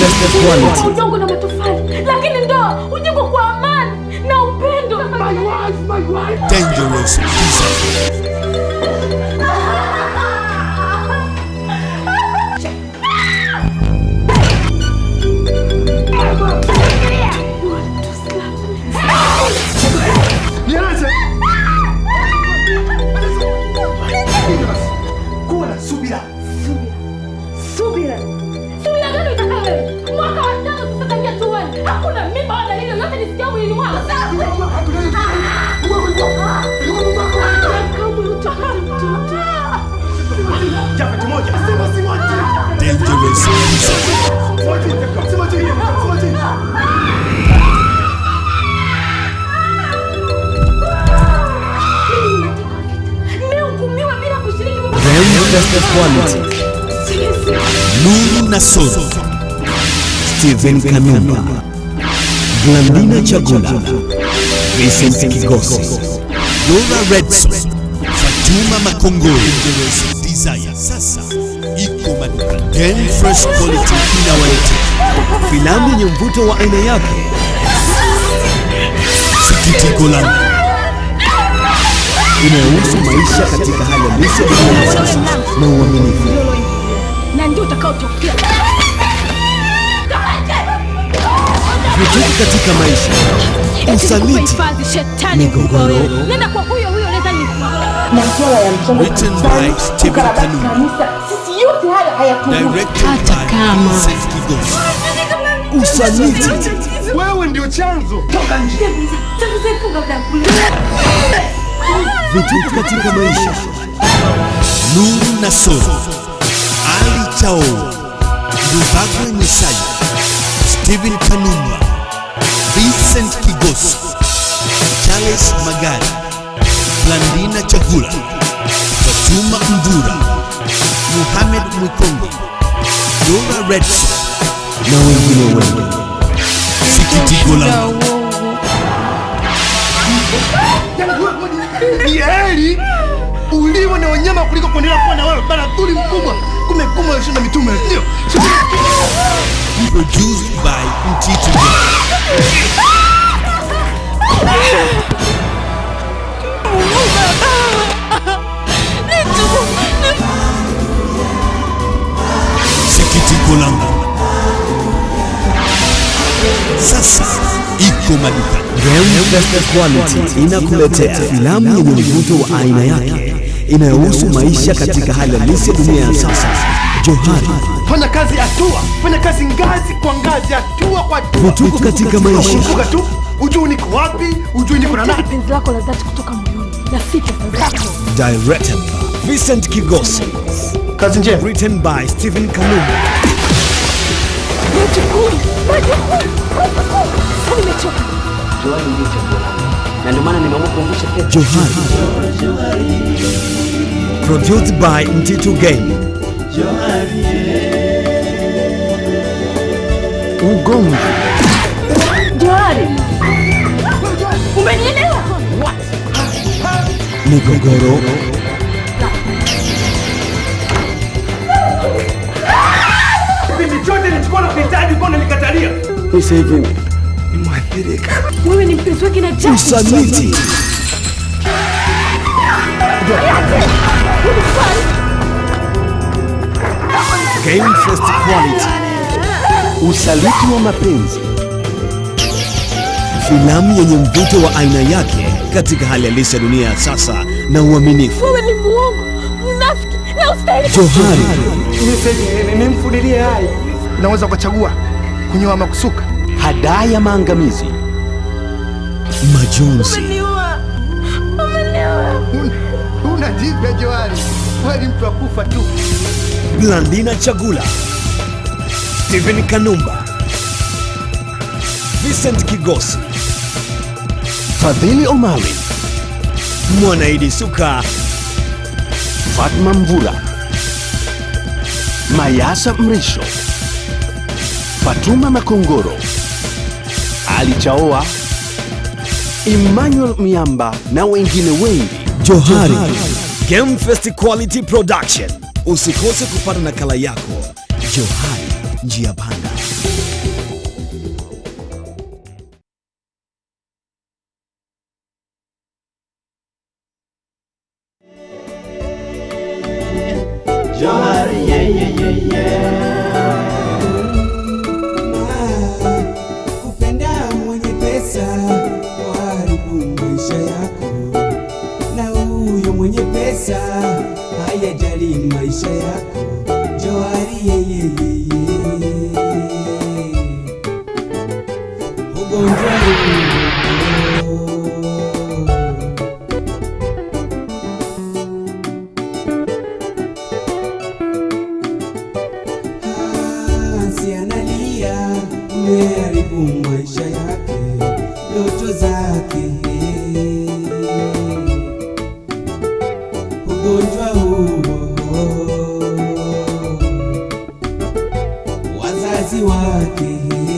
Fest Quality. Udongo na matofali, lakini ndoa ujengwa kwa amani na upendo. My wife. Dangerous Design. Subira gani utakawe? Mwaka wa 5 sasa tangia tuone. Hakuna mimba wala hilo yote nisikia mwilini mwako. Dangerous Fest Quality. Nuru Nasoro, Steven Kanumba, Blandina Chagula, Vincent Kigosi, Dora Redson, Fatuma Makongoro. Dangerous Desire sasa iko maduka. Game Fresh Quality inawaletea filamu yenye mvuto wa aina yake. Sikitiko langu Inayohusu maisha katika hali halisi ya sasa na uaminifu. Na ndio utakaotokea. Vituko katika maisha, usaliti, migogoro. Nenda kwa huyo leta ni. Masuala ya mchana. Written by Steven Kanumba. Sisi yote haya hayatuhusu. Directed by Vincent Kigosi. Usaliti. Wewe ndio chanzo. Toka nje. Vituko katika maisha. Nuru Nasoro, Ali Chao, Lubagwe Misaya, Steven Kanumba, Vincent Kigosi, Charles Magari, Blandina Chagula, Fatuma Mbura, Muhammad Mwikongo, Dora Redson Na wengine wengi. Sikitiko langu Ni heri uliwe na wanyama kuliko kuendelea kuwa na wewe bana tuli mkubwa. Kumekuma yashinda mitume. Ndio. produced by Mtito. Sikitiko langu sasa iko maduka. Game Fest Quality inakuletea filamu yenye mvuto wa aina yake inayohusu maisha katika hali halisi ya dunia ya sasa. Johari. Fanya kazi hatua, fanya kazi ngazi kwa ngazi, hatua kwa hatua. Vituko katika maisha. Kumbuka tu, ujue niko wapi, ujue niko na nani. Penzi lako la dhati kutoka moyoni. Na si pesa. Directed by Vincent Kigosi. Kazi njema. Written by Steven Kanumba. Nimechoka. Johari ndio chaguo langu. Na ndio maana nimeamua kuangusha pesa. Johari. Produced by Mtito Game. Ugomvi. Johari. Umenielewa? Migogoro. Kipindi chote nilichukua na kuhitaji kwa nikatalia. Sasa hivi ni mwathirika. Wewe ni mpenzi wake na Jack. Usaliti. Game Fest Quality. Usaliti wa mapenzi. Filamu yenye mvuto wa aina yake katika hali halisi ya dunia ya sasa na uaminifu. Wewe ni muongo, mnafiki na ustahili. Johari. Nimfudilie hai. Unaweza kuchagua kunyoa ama kusuka. Hadaa ya maangamizi. Majonzi. Unajibia Johari. Wewe ni mtu wa kufa tu. Blandina Chagula, Steven Kanumba, Vincent Kigosi, Fadhili Omari, Mwanaidi Suka, Fatma Mvula, Mayasa Mrisho, Fatuma Makongoro, Ali Chaoa, Emmanuel Miamba na wengine wengi. Johari. Game Fest Quality Production. Usikose kupata nakala yako. Johari, njia panda. Johari kupenda mwenye pesa waharibu maisha yako, na huyo mwenye pesa hayajali maisha yako. Johari ugonjwa umeharibu maisha yake, ndoto zake. Ugonjwa huo wazazi wake.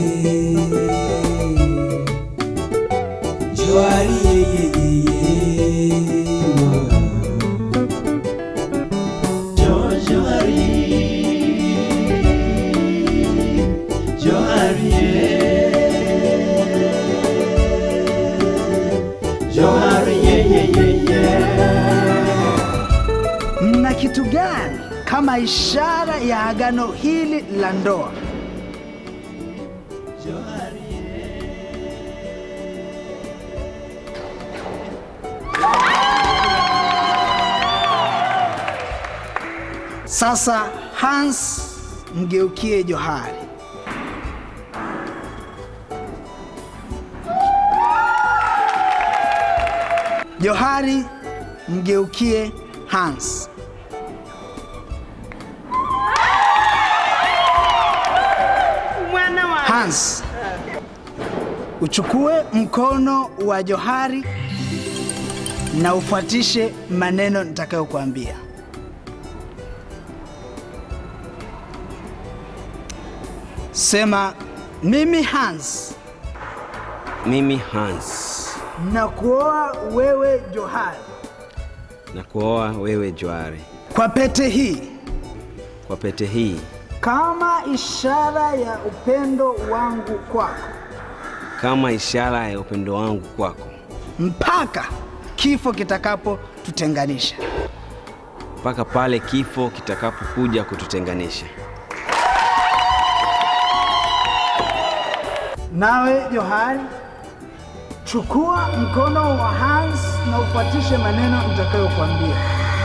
Johari Mna kitu gani kama ishara ya agano hili la ndoa? Sasa Hans, mgeukie Johari. Johari, mgeukie Hans. Hans, uchukue mkono wa Johari na ufuatishe maneno nitakayokuambia. Sema, mimi Hans. Mimi Hans. Nakuoa wewe Johari. Nakuoa wewe Johari. Kwa pete hii. Kwa pete hii. Kama ishara ya upendo wangu kwako. Kama ishara ya upendo wangu kwako. Mpaka kifo kitakapo tutenganisha. Mpaka pale kifo kitakapokuja kututenganisha. Nawe Johari, chukua mkono wa Hans na ufuatishe maneno nitakayokuambia.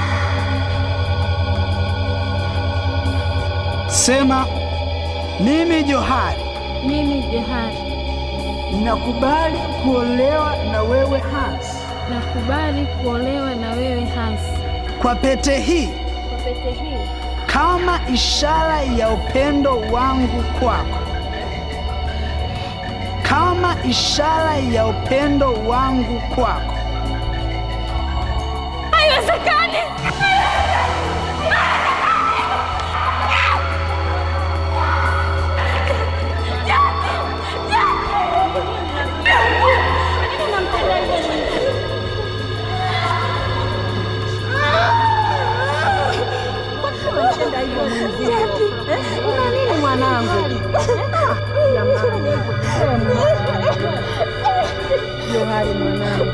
Sema, mimi Johari. Mimi Johari. Nakubali kuolewa na wewe Hans. Nakubali kuolewa na wewe Hans. Kwa pete hii. Kwa pete hii. Kama ishara ya upendo wangu kwako. Kama ishara ya upendo wangu kwako. Haiwezekani! Una nini mwanangu? Johari mwanangu.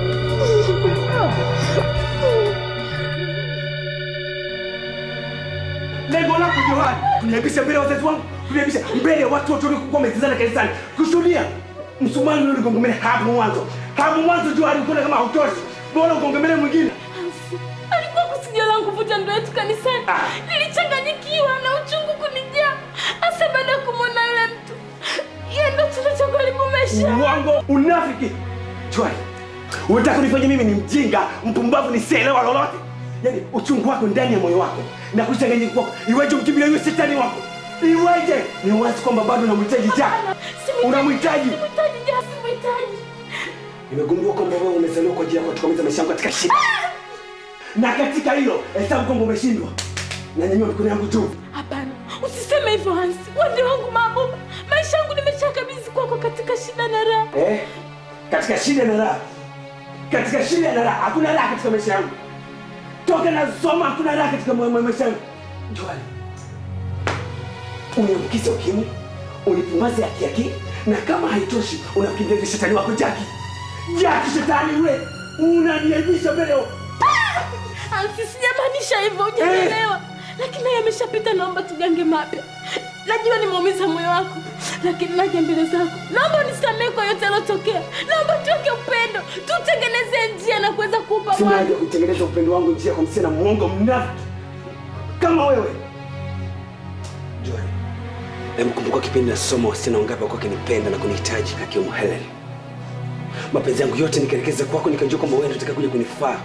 Lengo lako Johari, kuniaibisha mbele ya wazazi wangu, kuniaibisha mbele ya watu wote waliokuwa wametizana kanisani. Kushuhudia msumari ule gongemele hapo mwanzo. Hapo mwanzo Johari ukiona kama hautoshi, bora ugongemele mwingine. Alikuwa kusudio langu kuvuja ndoa yetu kanisani. Nilichanganyikiwa na uchungu kunijaa. Hasa baada ya kumwona yule mtu. Yeye ndo tunachokuharibu maisha. Uongo, unafiki. Johari, unataka kunifanya mimi ni mjinga, mpumbavu, nisielewa lolote? Yaani uchungu wako ndani ya moyo wako na kuchanganyika kwako. Iweje mkimbilia yule shetani wako? Iweje? Ni wazi kwamba bado unamhitaji Jack. Unamhitaji. Simhitaji Jack, simhitaji. Nimegundua kwamba wewe umezaliwa kwa ajili ya kutokomeza maisha yangu katika shida. Na katika hilo, hesabu kwamba umeshindwa. Na nyanyua mikono yangu juu. Hapana, usiseme hivyo Hans. Wande wangu mabuba. Maisha yangu nimeshakabidhi kwako katika shida na raha. Katika shida na raha. Katika shida na raha. Hakuna raha katika maisha yangu. Toka na soma, hakuna raha katika maisha yangu. Johari, uniambukize ukimwi, unipumbaze akili, na kama haitoshi, unakimbilia shetani wako Jackie. Jackie shetani yule, unaniaibisha mbele. Hans, sijamaanisha hivyo, hujanielewa. Lakini yameshapita, naomba tugange mapya. Najua nimeumiza moyo wako, lakini naje mbele zako. Naomba unisamehe kwa yote yalotokea. Naomba tuweke upendo, tutengeneze njia na kuweza kuupa mwana. Sina haja kutengeneza upendo wangu njia kwa msichana muongo mnafiki kama wewe. Joy, kumbuka kipindi nasoma wasichana wangapi kwa kunipenda na kunihitaji akiwemo Helen. Mapenzi yangu yote nikaelekeza kwako, nikajua kwamba wewe unataka kuja kunifaa.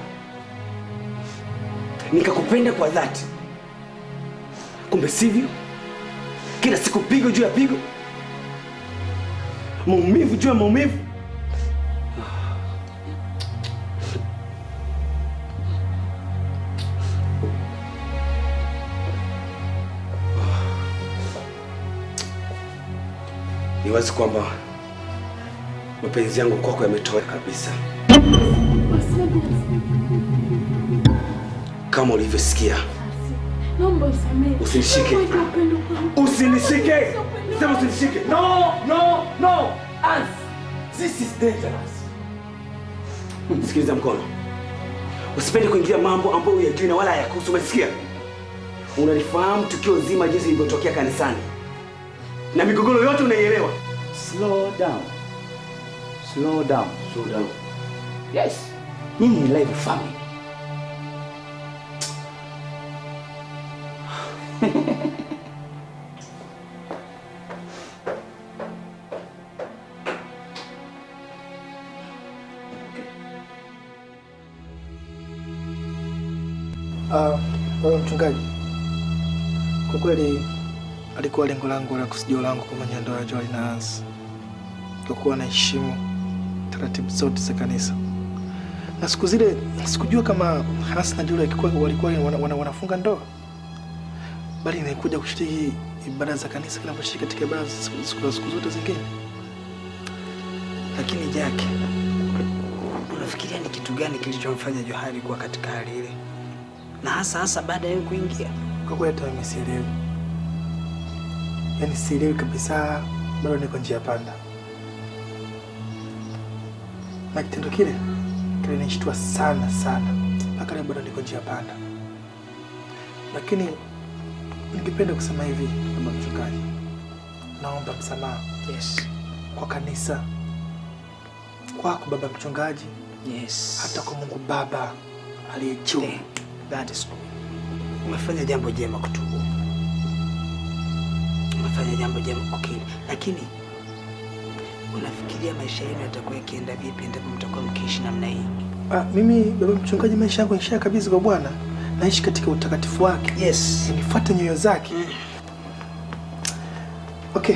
Nikakupenda kwa dhati. Kumbe sivyo? Kila siku pigo juu ya pigo. Maumivu juu ya maumivu. Ni wazi kwamba mapenzi yangu kwako yametoweka kabisa. Kama ulivyosikia. Naomba usamehe. Usinishike. Usinishike. Sema usinishike. No. Ans. This is dangerous. Sikiliza mkono. Usipende kuingia mambo ambayo hujui na wala hayakuhusu, umesikia? Unalifahamu tukio zima jinsi lilivyotokea kanisani. Na migogoro yote unaielewa. Slow down. Yes. Mimi ni live family. Wewe mchungaji, kwa kweli alikuwa lengo langu la kusijua langu kwa ndoa ya Joy na Hans, kwa kuwa naheshimu taratibu zote za kanisa. Na siku zile sikujua kama Hans na Joy walikuwa wanafunga ndoa, bali nilikuja kushiriki ibada za kanisa kila mshiriki katika ibada siku zote zingine. Lakini Jack, unafikiria ni kitu gani kilichomfanya Johari kuwa katika hali ile? Na hasa baada ya kuingia. Kwa kweli hata mimi sielewi. Yaani sielewi kabisa, bado niko njia panda. Na kitendo kile kilinishtua sana. Mpaka leo bado niko njia panda. Lakini ningependa kusema hivi kama mchungaji. Naomba msamaha. Yes. Kwa kanisa. Kwako baba mchungaji. Yes. Hata kwa Mungu Baba aliye juu. That is good. Umefanya jambo jema kutubu. Umefanya jambo jema kukiri. Lakini unafikiria maisha yenu yatakuwa yakienda vipi endapo mtakuwa mkiishi namna hii? Mimi baba mchungaji, maisha yangu nisha kabisa kwa Bwana. Naishi katika utakatifu wake. Yes. Nifuate nyoyo zake. Okay.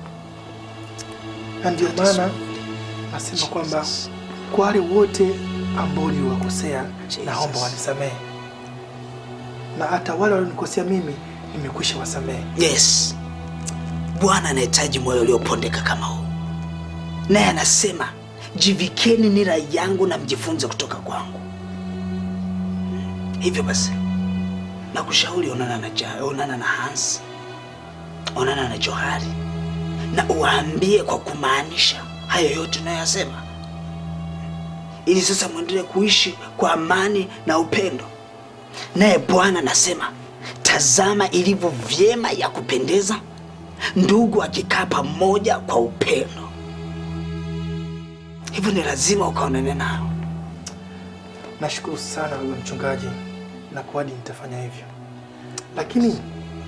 Na ndio maana nasema kwamba kwa wale wote ambao waliwakosea, naomba wanisamehe. Na hata wale walionikosea mimi, nimekwisha wasamehe. Yes. Bwana anahitaji moyo uliopondeka kama huu. Naye anasema, jivikeni nira yangu na mjifunze kutoka kwangu. Hivyo basi, nakushauri onana na Hans, onana na Johari, na uwaambie kwa kumaanisha hayo yote unayosema. Ili sasa muendelee kuishi kwa amani na upendo. Naye Bwana anasema, tazama ilivyo vyema ya kupendeza ndugu akikaa pamoja kwa upendo. Hivyo ni lazima ukaonane nao. Nashukuru sana baba mchungaji, na kuahidi nitafanya hivyo. Lakini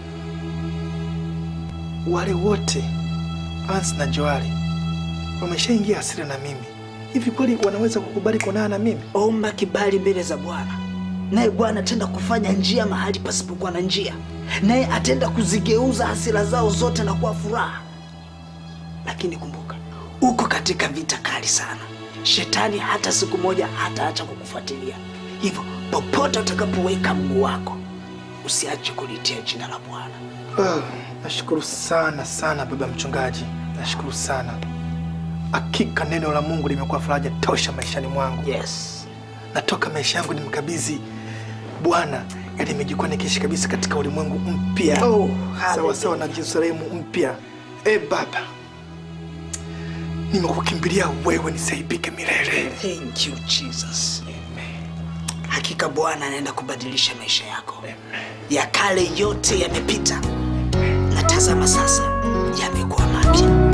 wale wote Hans na Joari wameshaingia hasira na mimi. Hivi kweli wanaweza kukubali kuonana na mimi? Omba kibali mbele za Bwana. Naye Bwana atenda kufanya njia mahali pasipokuwa na njia. Naye atenda kuzigeuza hasira zao zote na kuwa furaha. Lakini kumbuka, uko katika vita kali sana. Shetani hata siku moja hataacha kukufuatilia. Hivyo popote utakapoweka mguu wako, usiache kulitia jina la Bwana. Nashukuru sana baba mchungaji. Nashukuru sana. Hakika neno la Mungu limekuwa faraja tosha maishani mwangu. Yes. Natoka maisha yangu nimkabidhi Bwana, ili nimejikuwa nikiishi kabisa katika ulimwengu mpya. Sawa na Yerusalemu mpya. Baba, nimekukimbilia wewe, nisaidike milele. Thank you Jesus. Amen. Hakika Bwana anaenda kubadilisha maisha yako. Amen. ya kale yote yamepita, na tazama sasa yamekuwa mapya.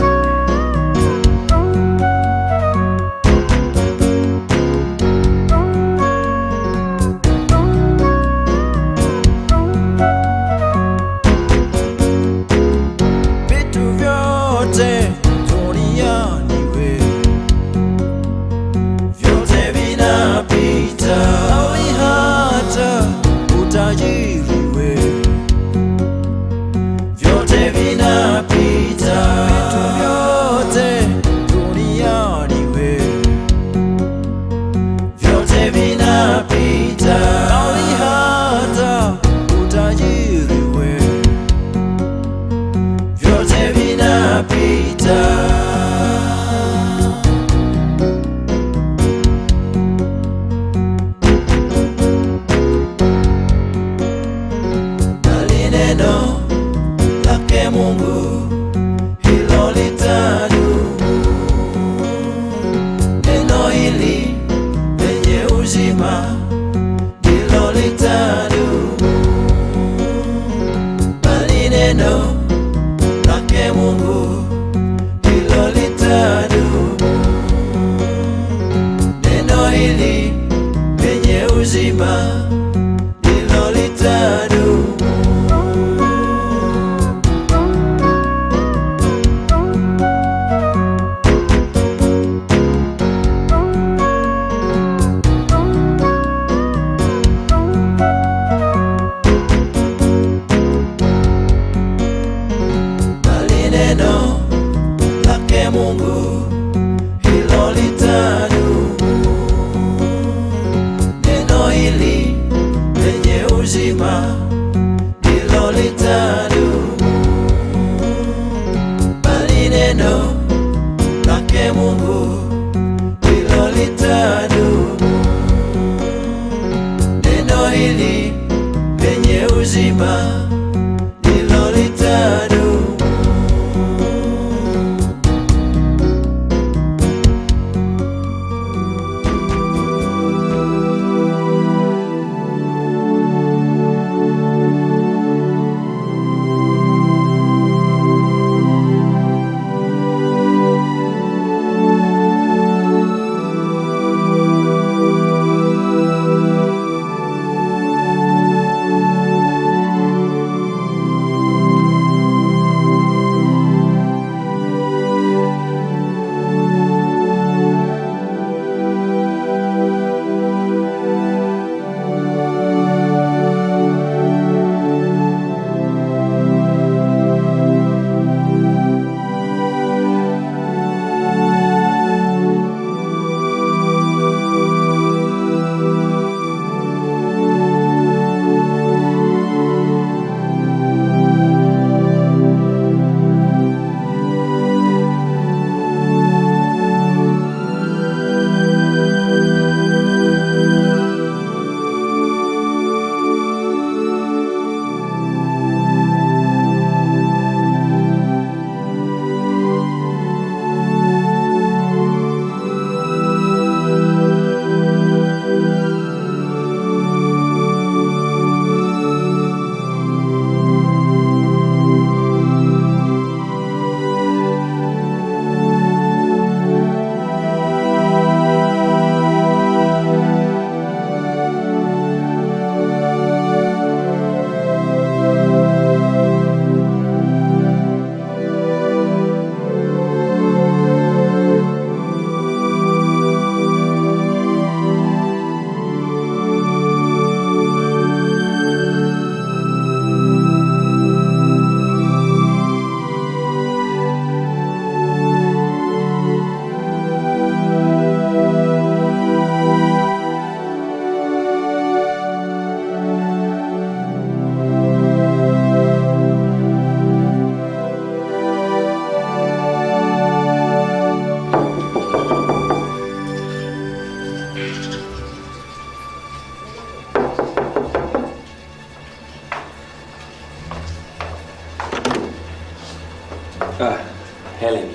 Helen.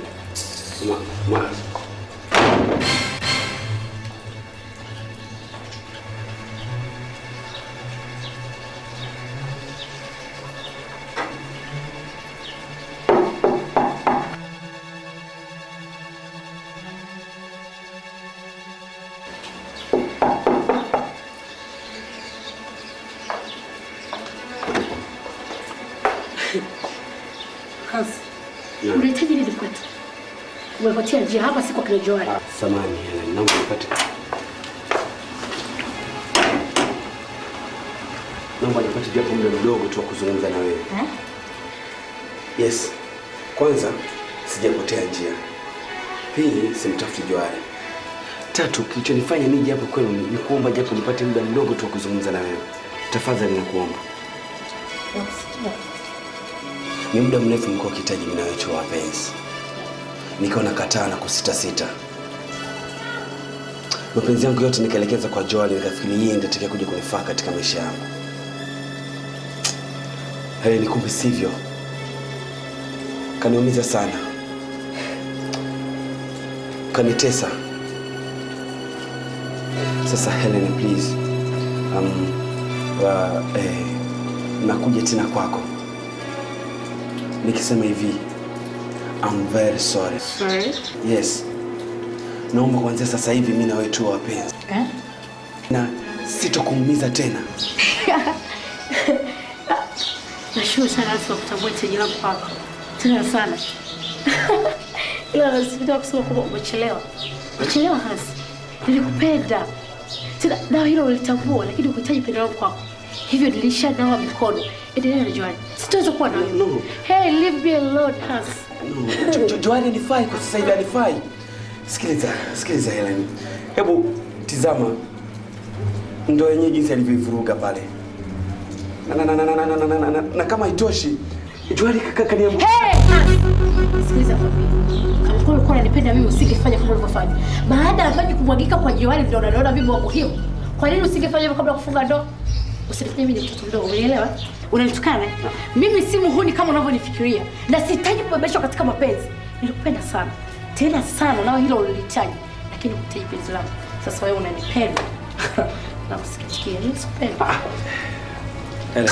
Ma. Kazi. Unahitaji nini kwetu? Umepotea njia hapa si kwa kile Joel. Samahani, naomba nipate. Naomba nipate japo muda mdogo tu wa kuzungumza na wewe. Yes. Kwanza sijapotea njia. Pili simtafuti Joel. Tatu kilichonifanya nije hapo kwenu ni kuomba japo nipate muda mdogo tu wa kuzungumza na wewe. Tafadhali nakuomba. Ni muda mrefu mko ukihitaji mimi na wewe tu wapenzi. Nikaona kataa na kusita. Mapenzi yangu yote nikaelekeza kwa Joel, nikafikiri yeye ndiye atakayekuja kunifaa katika maisha yangu. Ni kumbe sivyo. Kaniumiza sana. Kanitesa. Sasa Helen, please. Nakuja tena kwako. Nikisema hivi, I'm very sorry. Sorry? Yes. Naomba kuanzia sasa hivi mimi na wewe tu wapenzi. Na sitokuumiza tena. Nashukuru sana kwa kutambua hitaji langu kwako. Tena sana. Ila nasikitika kusema kwamba umechelewa. Umechelewa hasi. Nilikupenda. Tena na hilo ulitambua, lakini ukuhitaji pendo langu kwako. Hivyo nilishanawa mikono. Endelea na Joel. Sitaweza kuwa nawe. No. Hey, leave me alone, Has. No. Joel anifai kwa sasa hivi, anifai. Sikiliza Helen. Hebu tizama. Ndio yenyewe jinsi alivyovuruga pale. Na kama haitoshi, Joel kaniambia. Hey! Sikiliza kama ulikuwa unanipenda mimi usingefanya kama ulivyofanya. Baada ya maji kumwagika kwa Joel ndio unaona mimi wa muhimu. Kwa nini usingefanya hivyo kabla ya kufunga ndoa? Usinifanye mimi mtoto mdogo, unielewa? Unanitukana? Mimi si muhuni kama unavyonifikiria. Na sihitaji kubebeshwa katika mapenzi. Nilikupenda sana. Tena sana, nao hilo ulilihitaji. Lakini ukuhitaji penzi langu. Sasa wewe unanipenda. Na usikitikie, mimi sikupendi. Helen.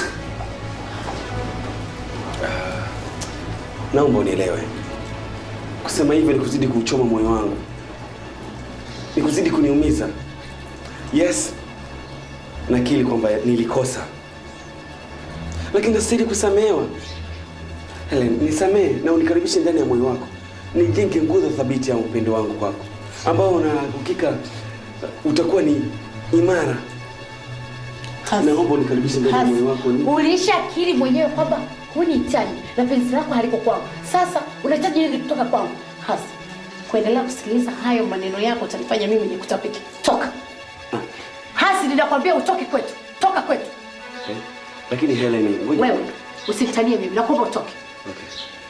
Naomba unielewe. Kusema hivyo ni kuzidi kuuchoma moyo wangu. Ni kuzidi kuniumiza. Yes. Nakiri kwamba nilikosa. Lakini nasiri kusamehewa. Helen, nisamehe na unikaribishe ndani ya moyo wako. Nijenge nguzo thabiti ya upendo wangu kwako, ambao na hakika utakuwa ni imara. Naomba unikaribishe ndani ya moyo wako. Ulishakiri mwenyewe kwamba hunihitaji na penzi lako haliko kwangu. Sasa unahitaji nini kutoka kwangu? Hasa kuendelea kusikiliza hayo maneno yako utanifanya mimi nikutapike. Toka. Hasi, ninakwambia utoke kwetu. Toka kwetu. Okay. Lakini Helen, ngoja. Wewe usinitanie mimi, nakuomba utoke. Okay.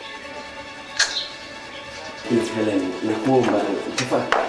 Helen, nakuomba tafadhali.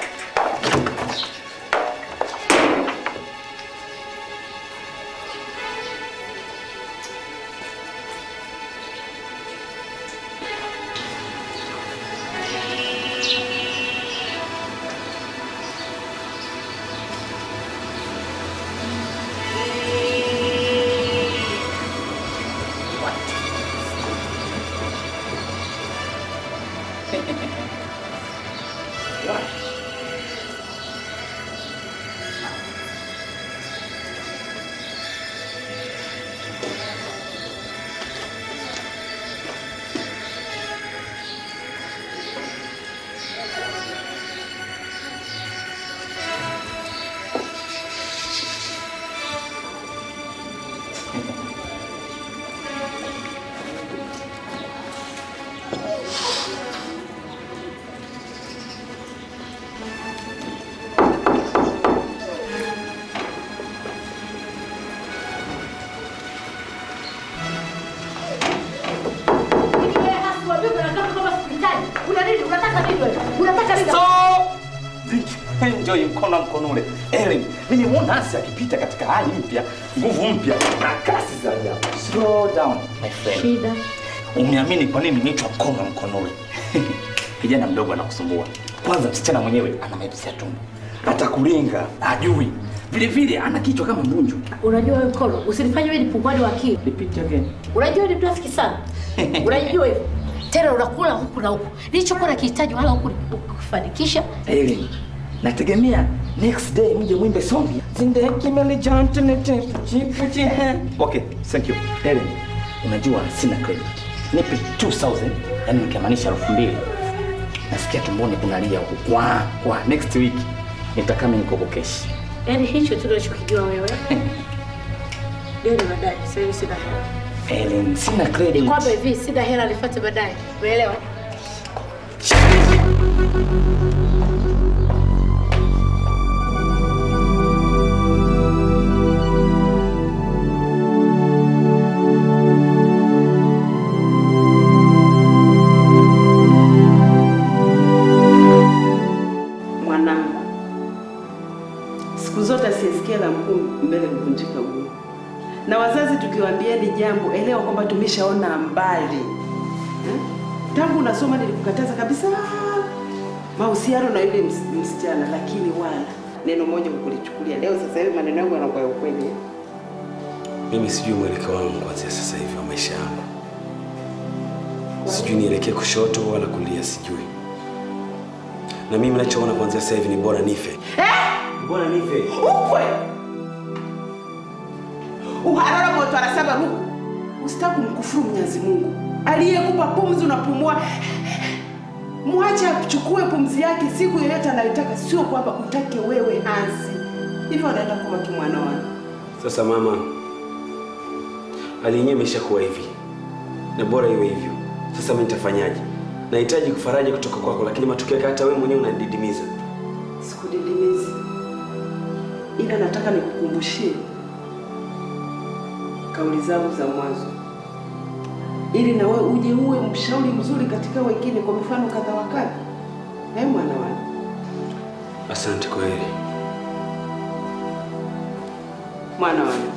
Enjoy mkono ule. Ellen, mimi muona hasa akipita katika hali mpya, nguvu mpya na kasi za ajabu. Slow down, my friend. Shida. Uniamini kwa nini niitwa mkono ule? Kijana mdogo anakusumbua. Kwanza msichana mwenyewe ana mepesi ya tumbo. Atakulinga, ajui. Vile vile ana kichwa kama mbunju. Unajua wewe Kolo, usinifanye wewe nipungwani wa akili. Repeat again. Unajua ni rafiki sana. Unajua hivyo. Tena unakula huku na huku. Nilichokuwa nakihitaji wala huku kufanikisha. Ellen, nategemea next day mje mwimbe song. Okay, thank you. Ellen, unajua sina credit. Nipe 2000, yani nikimaanisha 2000. Nasikia tumboni kunalia huko. Kwa next week nitakaa mimi nikobokeshi. Yaani hicho tu unachokijua wewe. Ndio baadaye, sasa hivi sina hela. Ellen, sina credit. Kwa hivi sina hela nifuate baadaye. Umeelewa? Na wazazi tukiwaambieni jambo, elewa kwamba tumeshaona mbali. Tangu unasoma nilikukataza kabisa mahusiano na yule msichana, lakini wala neno moja ukulichukulia. Leo sasa hivi maneno yangu yanakuwa ukweli. Mimi sijui mwelekeo wangu kuanzia sasa hivi wa maisha yangu. Sijui nielekee kushoto wala kulia, sijui. Na mimi ninachoona kuanzia sasa hivi ni bora nife. Bora nife. Ukwe! Uharara moto anasema Mungu. Usitaki kumkufuru Mwenyezi Mungu. Aliyekupa pumzi unapumua. Mwache achukue pumzi yake siku yoyote anayotaka, sio kwamba utake wewe Hansi. Hivyo anaenda kama kimwana wangu. Sasa mama, hali yenyewe imeshakuwa hivi. Na bora iwe hivyo. Sasa mimi nitafanyaje? Nahitaji kufaraja kutoka kwako, lakini matokeo yake hata wewe mwenyewe unanididimiza. Sikudidimizi. Ila nataka nikukumbushie kauli zangu za mwanzo, ili na wewe uje uwe mshauri mzuri katika wengine kwa mfano kadha wa kadha. Mwana wangu. Asante kwa hili. Mwana wangu.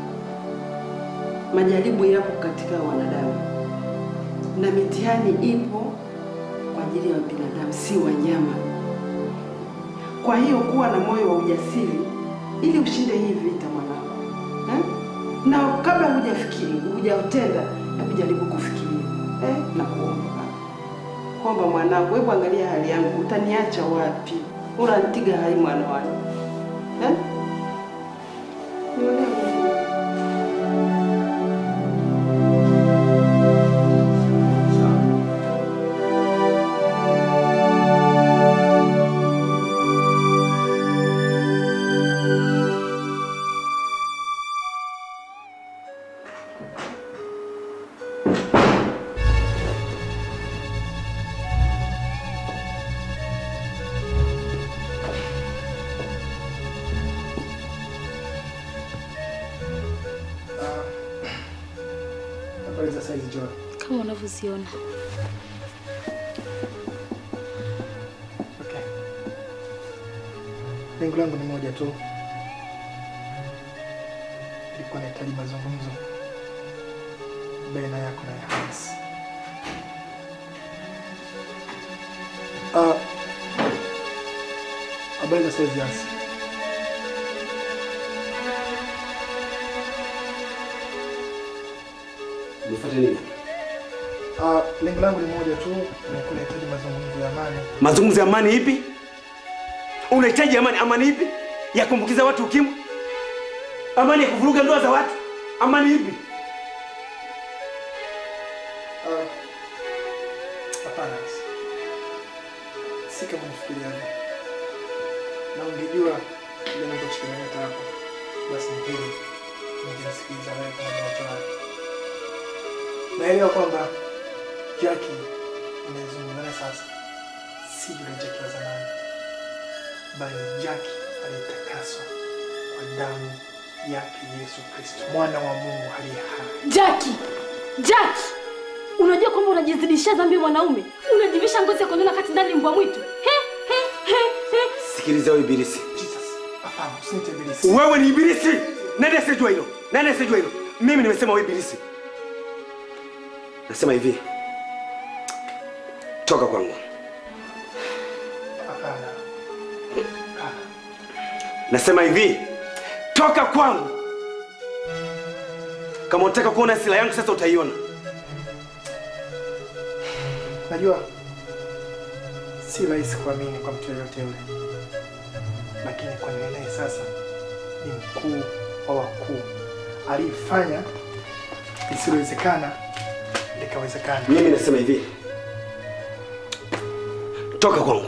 Majaribu yapo katika wanadamu. Na mitihani ipo kwa ajili ya binadamu, si wanyama. Kwa hiyo kuwa na moyo wa ujasiri ili ushinde hii vita mwanangu. Na kabla hujafikiri, hujatenda, hebu jaribu kufikiria. Na kuomba mwanangu, hebu angalia hali yangu, utaniacha wapi? Unanitiga hai mwana wangu. Kama unavyoziona. Okay. Lengo langu ni moja tu. Nilikuwa nahitaji mazungumzo baina yako na Hans. Habari za saizi Hans. Nifuate nini? Lengo langu ni moja tu, nilikuwa nahitaji mazungumzo ya amani. Mazungumzo ya amani ipi? Unahitaji amani? Amani ipi? Ya kumbukiza watu ukimwi? Amani ya kuvuruga ndoa za watu? Amani ipi? Hapana. Si kama unafikiria. Na ungejua kile ninachokimeleta hapo, basi hili ningesikiliza wewe kama mtoto. Naelewa kwamba Jackie unazungumza sasa si yule Jackie wa zamani, bali Jackie aliyetakaswa kwa damu yake Yesu Kristo, mwana wa Mungu aliye hai. Jackie! Unajua kwamba unajizidishia dhambi mwanaume? Unajivisha ngozi ya kondoo kati ndani mbwa mwitu. Sikiliza wewe ibilisi. Jesus, hapana, usiniite ibilisi. Wewe ni ibilisi. Nani asijua hilo? Nani asijua hilo? Mimi nimesema wewe ibilisi. Nasema hivi. Toka kwangu. Hapana. Nasema hivi. Toka kwangu. Kama unataka kuona sila yangu sasa utaiona. Najua si rahisi kuamini kwa mtu yeyote yule, lakini kwa nini sasa ni mkuu wa wakuu aliyefanya isilowezekana likawezekana. Mimi nasema hivi. Toka kwangu.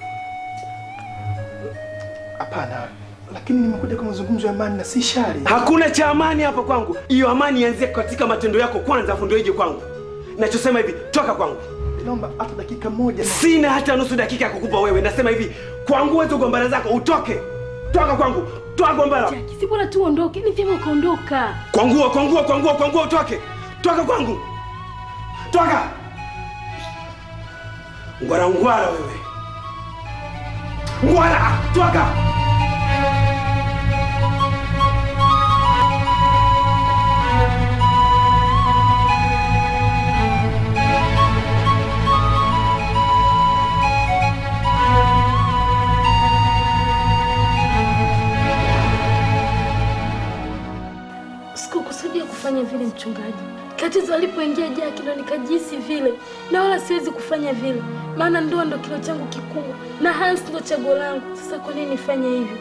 Hapana. Lakini nimekuja kwa mazungumzo ya amani na si shari. Hakuna cha amani hapa kwangu. Hiyo amani ianzie katika matendo yako kwanza afu ndio ije kwangu. Ninachosema hivi, toka kwangu. Naomba hata dakika moja. Sina hata nusu dakika ya kukupa wewe. Nasema hivi, kwangu wewe gombana zako utoke. Toka kwangu. Toka gombana. Si bora tu ondoke. Ni vyema ukaondoka. Kwangu utoke. Toka kwangu. Toka. Ngwara wewe. Ngwara, toka. Sikukusudia kufanya vile mchungaji. Tatizo alipoingia Jackie ndo nikajisi vile. Na wala siwezi kufanya vile. Maana ndoa ndo kilo changu kikubwa. Na Hans ndo chaguo langu. Sasa kwa nini nifanye hivyo?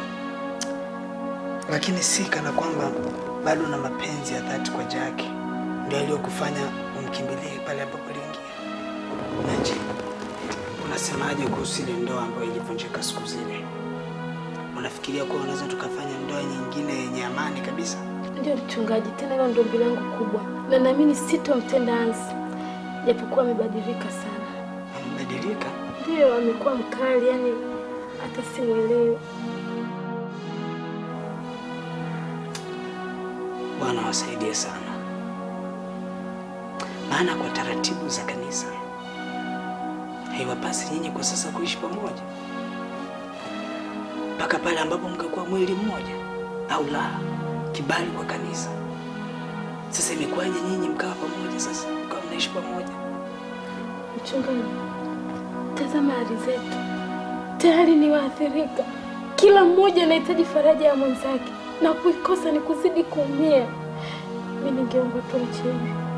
Lakini si kana kwamba bado na mapenzi ya dhati kwa Jackie ndio aliyokufanya umkimbilie pale ambapo aliingia. Naje, unasemaje kuhusu ile ndoa ambayo ilivunjika siku zile? Unafikiria kuwa unaweza tukafanya ndoa nyingine yenye amani kabisa? Ndio mchungaji, tena hilo ndio ombi langu kubwa. Na naamini sitomtenda Hans. Japokuwa amebadilika sana. Amebadilika? Ndio, amekuwa mkali, yani hata simuelewi. Bwana wasaidie sana. Maana kwa taratibu za kanisa haiwapasi nyinyi kwa sasa kuishi pamoja mpaka pale ambapo mkakuwa mwili mmoja, au la kibali kwa kanisa. Sasa imekuwaje nyinyi mkawa pamoja sasa, mkawa mnaishi pamoja? Mchungaji, tazama hali zetu. Tayari ni waathirika. Kila mmoja anahitaji faraja ya mwenzake. Na kuikosa ni kuzidi kuumia. Mimi ningeomba tuachie.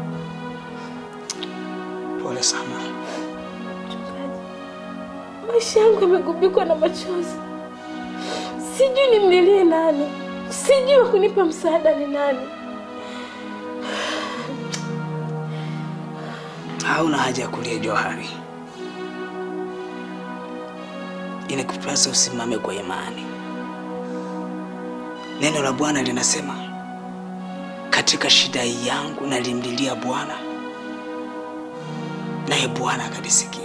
Pole sana. Mchungaji, maisha yangu yamegubikwa na machozi. Sijui nimlilie nani. Sijui kunipa msaada ni nani. Hauna haja ya kulia Johari. Inakupasa usimame kwa imani. Neno la Bwana linasema, katika shida yangu nalimlilia Bwana, naye Bwana akanisikia.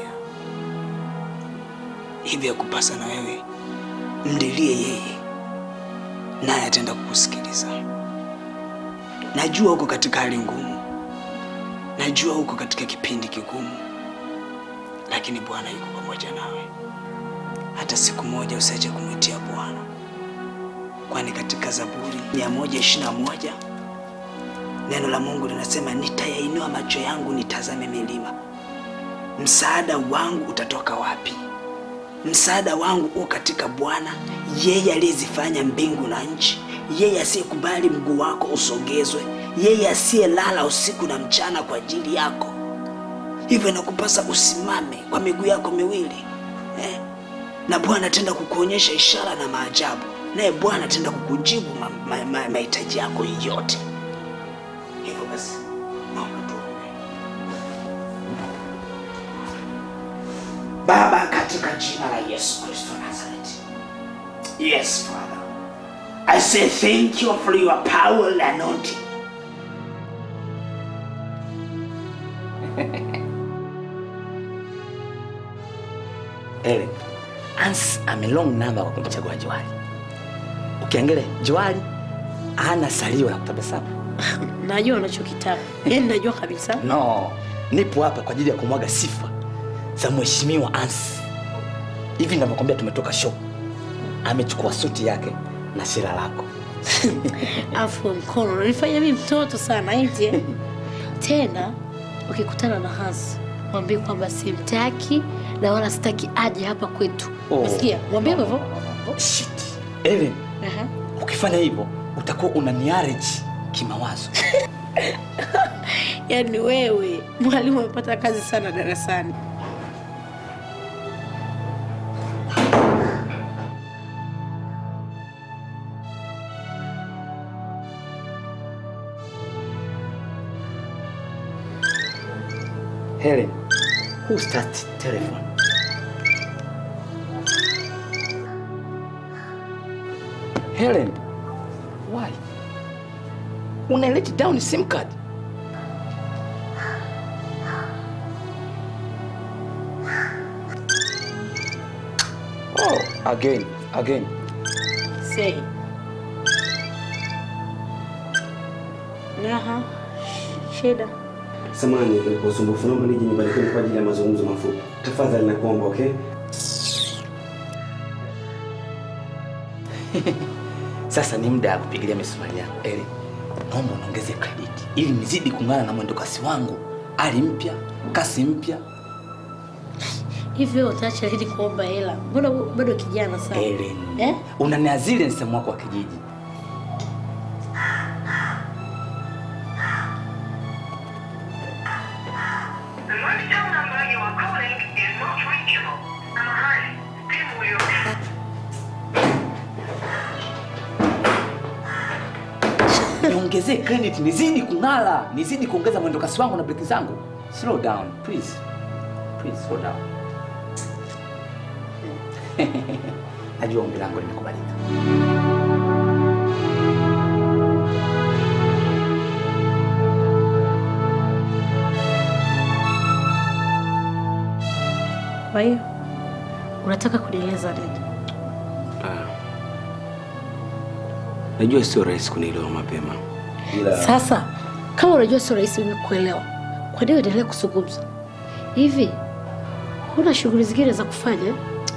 Hivyo kupasa na wewe mlilie yeye, naye ataenda kukusikiliza. Najua uko katika hali ngumu. Najua uko katika kipindi kigumu. Lakini Bwana yuko pamoja nawe. Hata siku moja usiache kumwitia Bwana. Kwani katika Zaburi 121 neno la Mungu linasema, nitayainua macho yangu nitazame milima. Msaada wangu utatoka wapi? Msaada wangu uko katika Bwana, yeye aliyezifanya mbingu na nchi, yeye asiyekubali mguu wako usogezwe, yeye asiyelala usiku na mchana kwa ajili yako. Hivyo inakupasa usimame kwa miguu yako miwili. Na Bwana ataenda kukuonyesha ishara na maajabu. Naye Bwana ataenda kukujibu mahitaji yako yote. Hivyo basi, naomba tuombe. Baba, katika jina la Yesu Kristo Nazareti. Yes, Father. I say thank you for your power and anointing. Ele, Hans amelong namba kwa kumchagua Johari. Ukiangalia Johari hana salio la kutabasamu. Najua unachokitaka. Yaani najua kabisa. No, nipo hapa kwa ajili ya kumwaga sifa za mheshimiwa Hans. Hivi ninavyokuambia tumetoka show. Amechukua suti yake na shira lako. Afu mkono unanifanya mimi mtoto sana eti. Tena ukikutana na Hans, mwambie kwamba simtaki na wala sitaki aje hapa kwetu. Unasikia? Mwambie hivyo. Shit. Ellen. Ukifanya hivyo utakuwa unaniarrange kimawazo. Yaani wewe mwalimu amepata kazi sana darasani. Helen, who started telephone? Helen, why? When I let down the SIM card. Oh, again. Say. Naha, shida. Samahani kwa usumbufu, naomba nije nyumbani kwenu kwa ajili ya mazungumzo mafupi. Tafadhali nakuomba, okay? Sasa ni muda wa kupigilia misumari yako. Eli, naomba unaongeze credit ili nizidi kung'ana na mwendo kasi wangu. Ali mpya, kasi mpya. Hivyo utaacha hili kuomba hela. Mbona bado kijana sana? Ellen, unaniazili msemo wako wa kijiji. Niongezee credit, nizidi kung'ala, nizidi kuongeza mwendo kasi wangu na breki zangu. Slow down, please. Please, slow down. Najua ombi langu limekubalika. Kwa hiyo unataka kunieleza nini? Najua sio rahisi kunielewa mapema. Sasa kama unajua sio rahisi kuelewa, kwa nini uendelee kuzungumza? Hivi huna shughuli zingine za kufanya?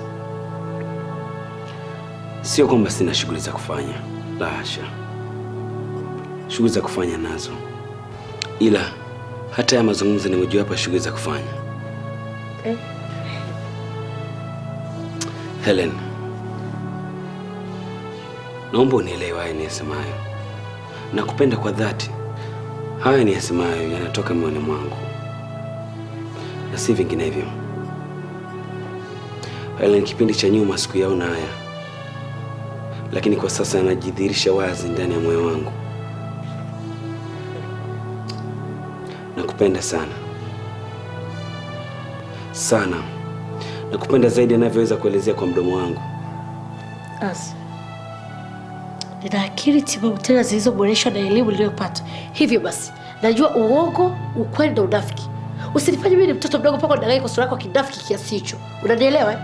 Sio kwamba sina shughuli za kufanya. La hasha. Shughuli za kufanya nazo. Ila hata ya mazungumzo nimejua hapa shughuli za kufanya. Helen, naomba unielewe haya niyasemayo. Nakupenda kwa dhati. Haya niyasemayo yanatoka moyoni mwangu, na si vinginevyo. Helen, kipindi cha nyuma sikuyaona haya, lakini kwa sasa yanajidhihirisha wazi ndani ya moyo wangu. Nakupenda sana. Sana. Nakupenda zaidi ninavyoweza kuelezea kwa mdomo wangu. Asi. Nina akili timamu tena zilizoboreshwa na elimu niliyopata. Hivyo basi, najua uongo, ukweli na unafiki. Usinifanye mimi ni mtoto mdogo mpaka unadanganya kwa sura yako kinafiki kiasi hicho. Unanielewa?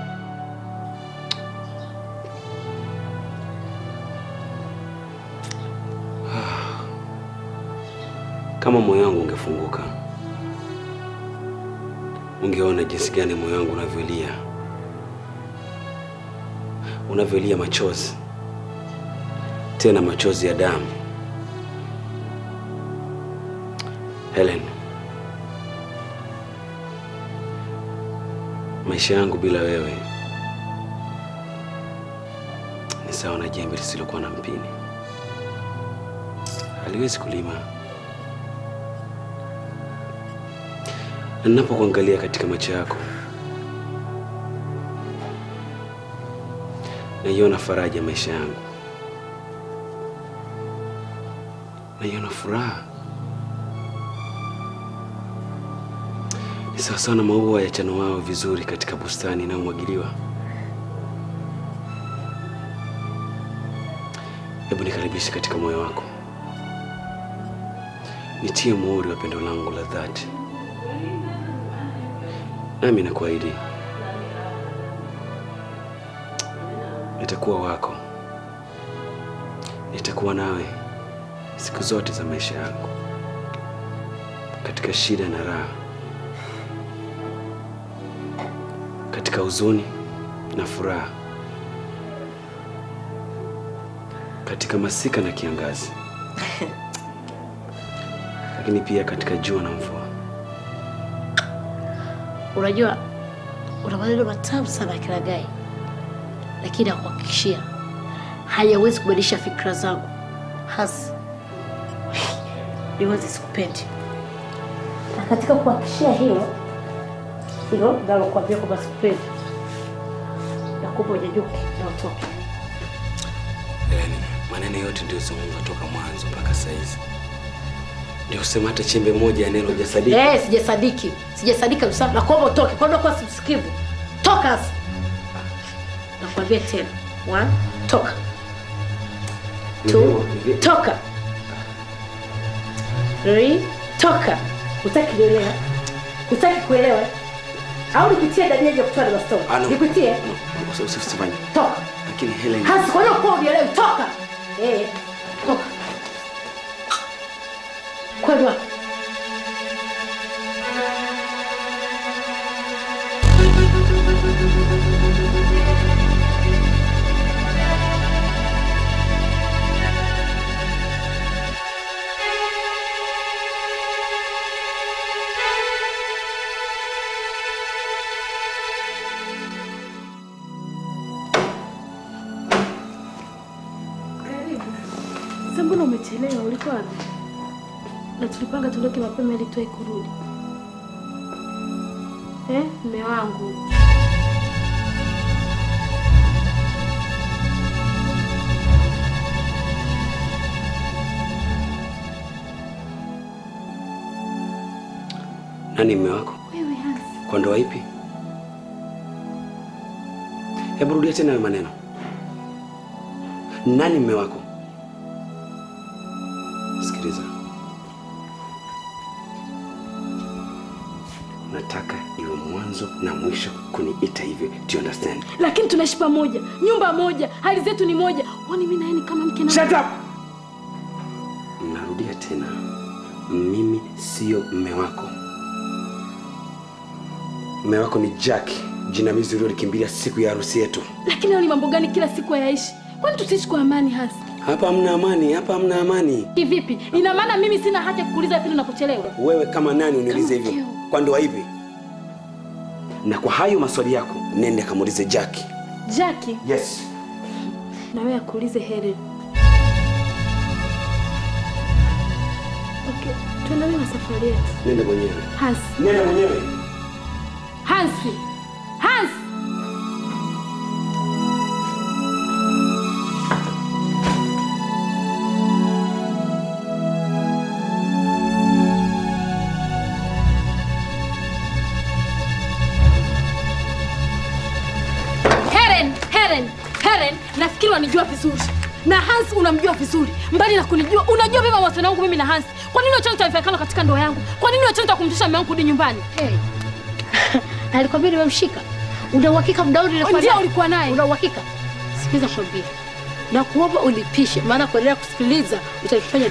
Kama moyo wangu ungefunguka, ungeona jinsi gani moyo wangu unavyolia. Unavyolia machozi. Tena machozi ya damu. Helen, maisha yangu bila wewe ni sawa na jembe lisilokuwa na mpini. Haliwezi kulima. Ninapokuangalia katika macho yako, naiona faraja ya maisha yangu. Naiona furaha. Ni sawa sawa na maua yachanuao vizuri katika bustani inayomwagiliwa. Hebu nikaribishe katika moyo wako. Nitie muhuri wa pendo langu la dhati. Nami nakuahidi nitakuwa wako. Nitakuwa nawe siku zote za maisha yangu, katika shida na raha, katika huzuni na furaha, katika masika na kiangazi, lakini pia katika jua na mvua. Unajua, una maneno matamu sana Kilagai, lakini nakuhakikishia hayawezi kubadilisha fikra zangu. Hasi niwezi sikupendi. Na katika kuhakikishia hilo nalo kuambia kwamba sikupendi, nakuomba unyanyuke na utoke. Maneno yote ndio zungumza toka mwanzo mpaka sasa hivi. Ndio sema hata chembe moja ya neno hujasadiki. Sijasadiki. Sijasadiki kabisa. Nakuomba utoke. Kwa nini kwa simsikivu? Toka. Nakwambia tena. 1 toka. 2 toka. 3 toka. Utaki kuelewa? Utaki kuelewa? Au nikutie dania ya kutoa bastoni? Nikutie? Usifanye. Toka. Lakini Helen. Hasi kwa nini kwa unielewi? Toka. Toka. Kwa nini? Mbona umechelewa? Ulikuwa wapi? Na tulipanga tuondoke mapema ili tuwe kurudi. Mume wangu. Nani mume wako? Wewe Hans. Kwa ndoa ipi? Hebu rudia tena hayo maneno. Nani mume wako? Sikiliza. Nataka iwe mwanzo na mwisho kuniita hivyo. Do you understand? Lakini tunaishi pamoja, nyumba moja, hali zetu ni moja. Wani mimi na yeye ni kama mke na Shut up! Narudia tena. Mimi sio mume wako. Mume wako ni Jack, jinamizi uliokimbilia siku ya harusi yetu. Lakini leo ni mambo gani kila siku hayaishi? Kwani tusiishi kwa amani Hans? Hapa hamna amani, hapa hamna amani. Kivipi? Ina maana mimi sina haki kukuuliza pili na kuchelewa? Wewe kama nani uniulize hivyo? Kwa ndoa hivi? Na kwa hayo maswali yako, nenda kamuulize Jack. Jack? Yes. Na wewe akuulize Helen. Okay, tuendelee na safari yetu. Nenda mwenyewe. Hans. Nenda mwenyewe. Hans. Hans. Helen, nafikiri wanijua vizuri. Na Hans unamjua vizuri. Mbali na kunijua, unajua vyema mawasiliano yangu mimi na Hans. Kwa nini unachana taifakana katika ndoa yangu? Kwa nini unachana kumtisha mume wangu kurudi nyumbani? Alikwambia nimemshika. Una uhakika muda ule ulikuwa naye? Ndio ulikuwa naye. Una uhakika? Sikiza kwambia. Na kuomba ulipishe, maana kuendelea kusikiliza utanifanya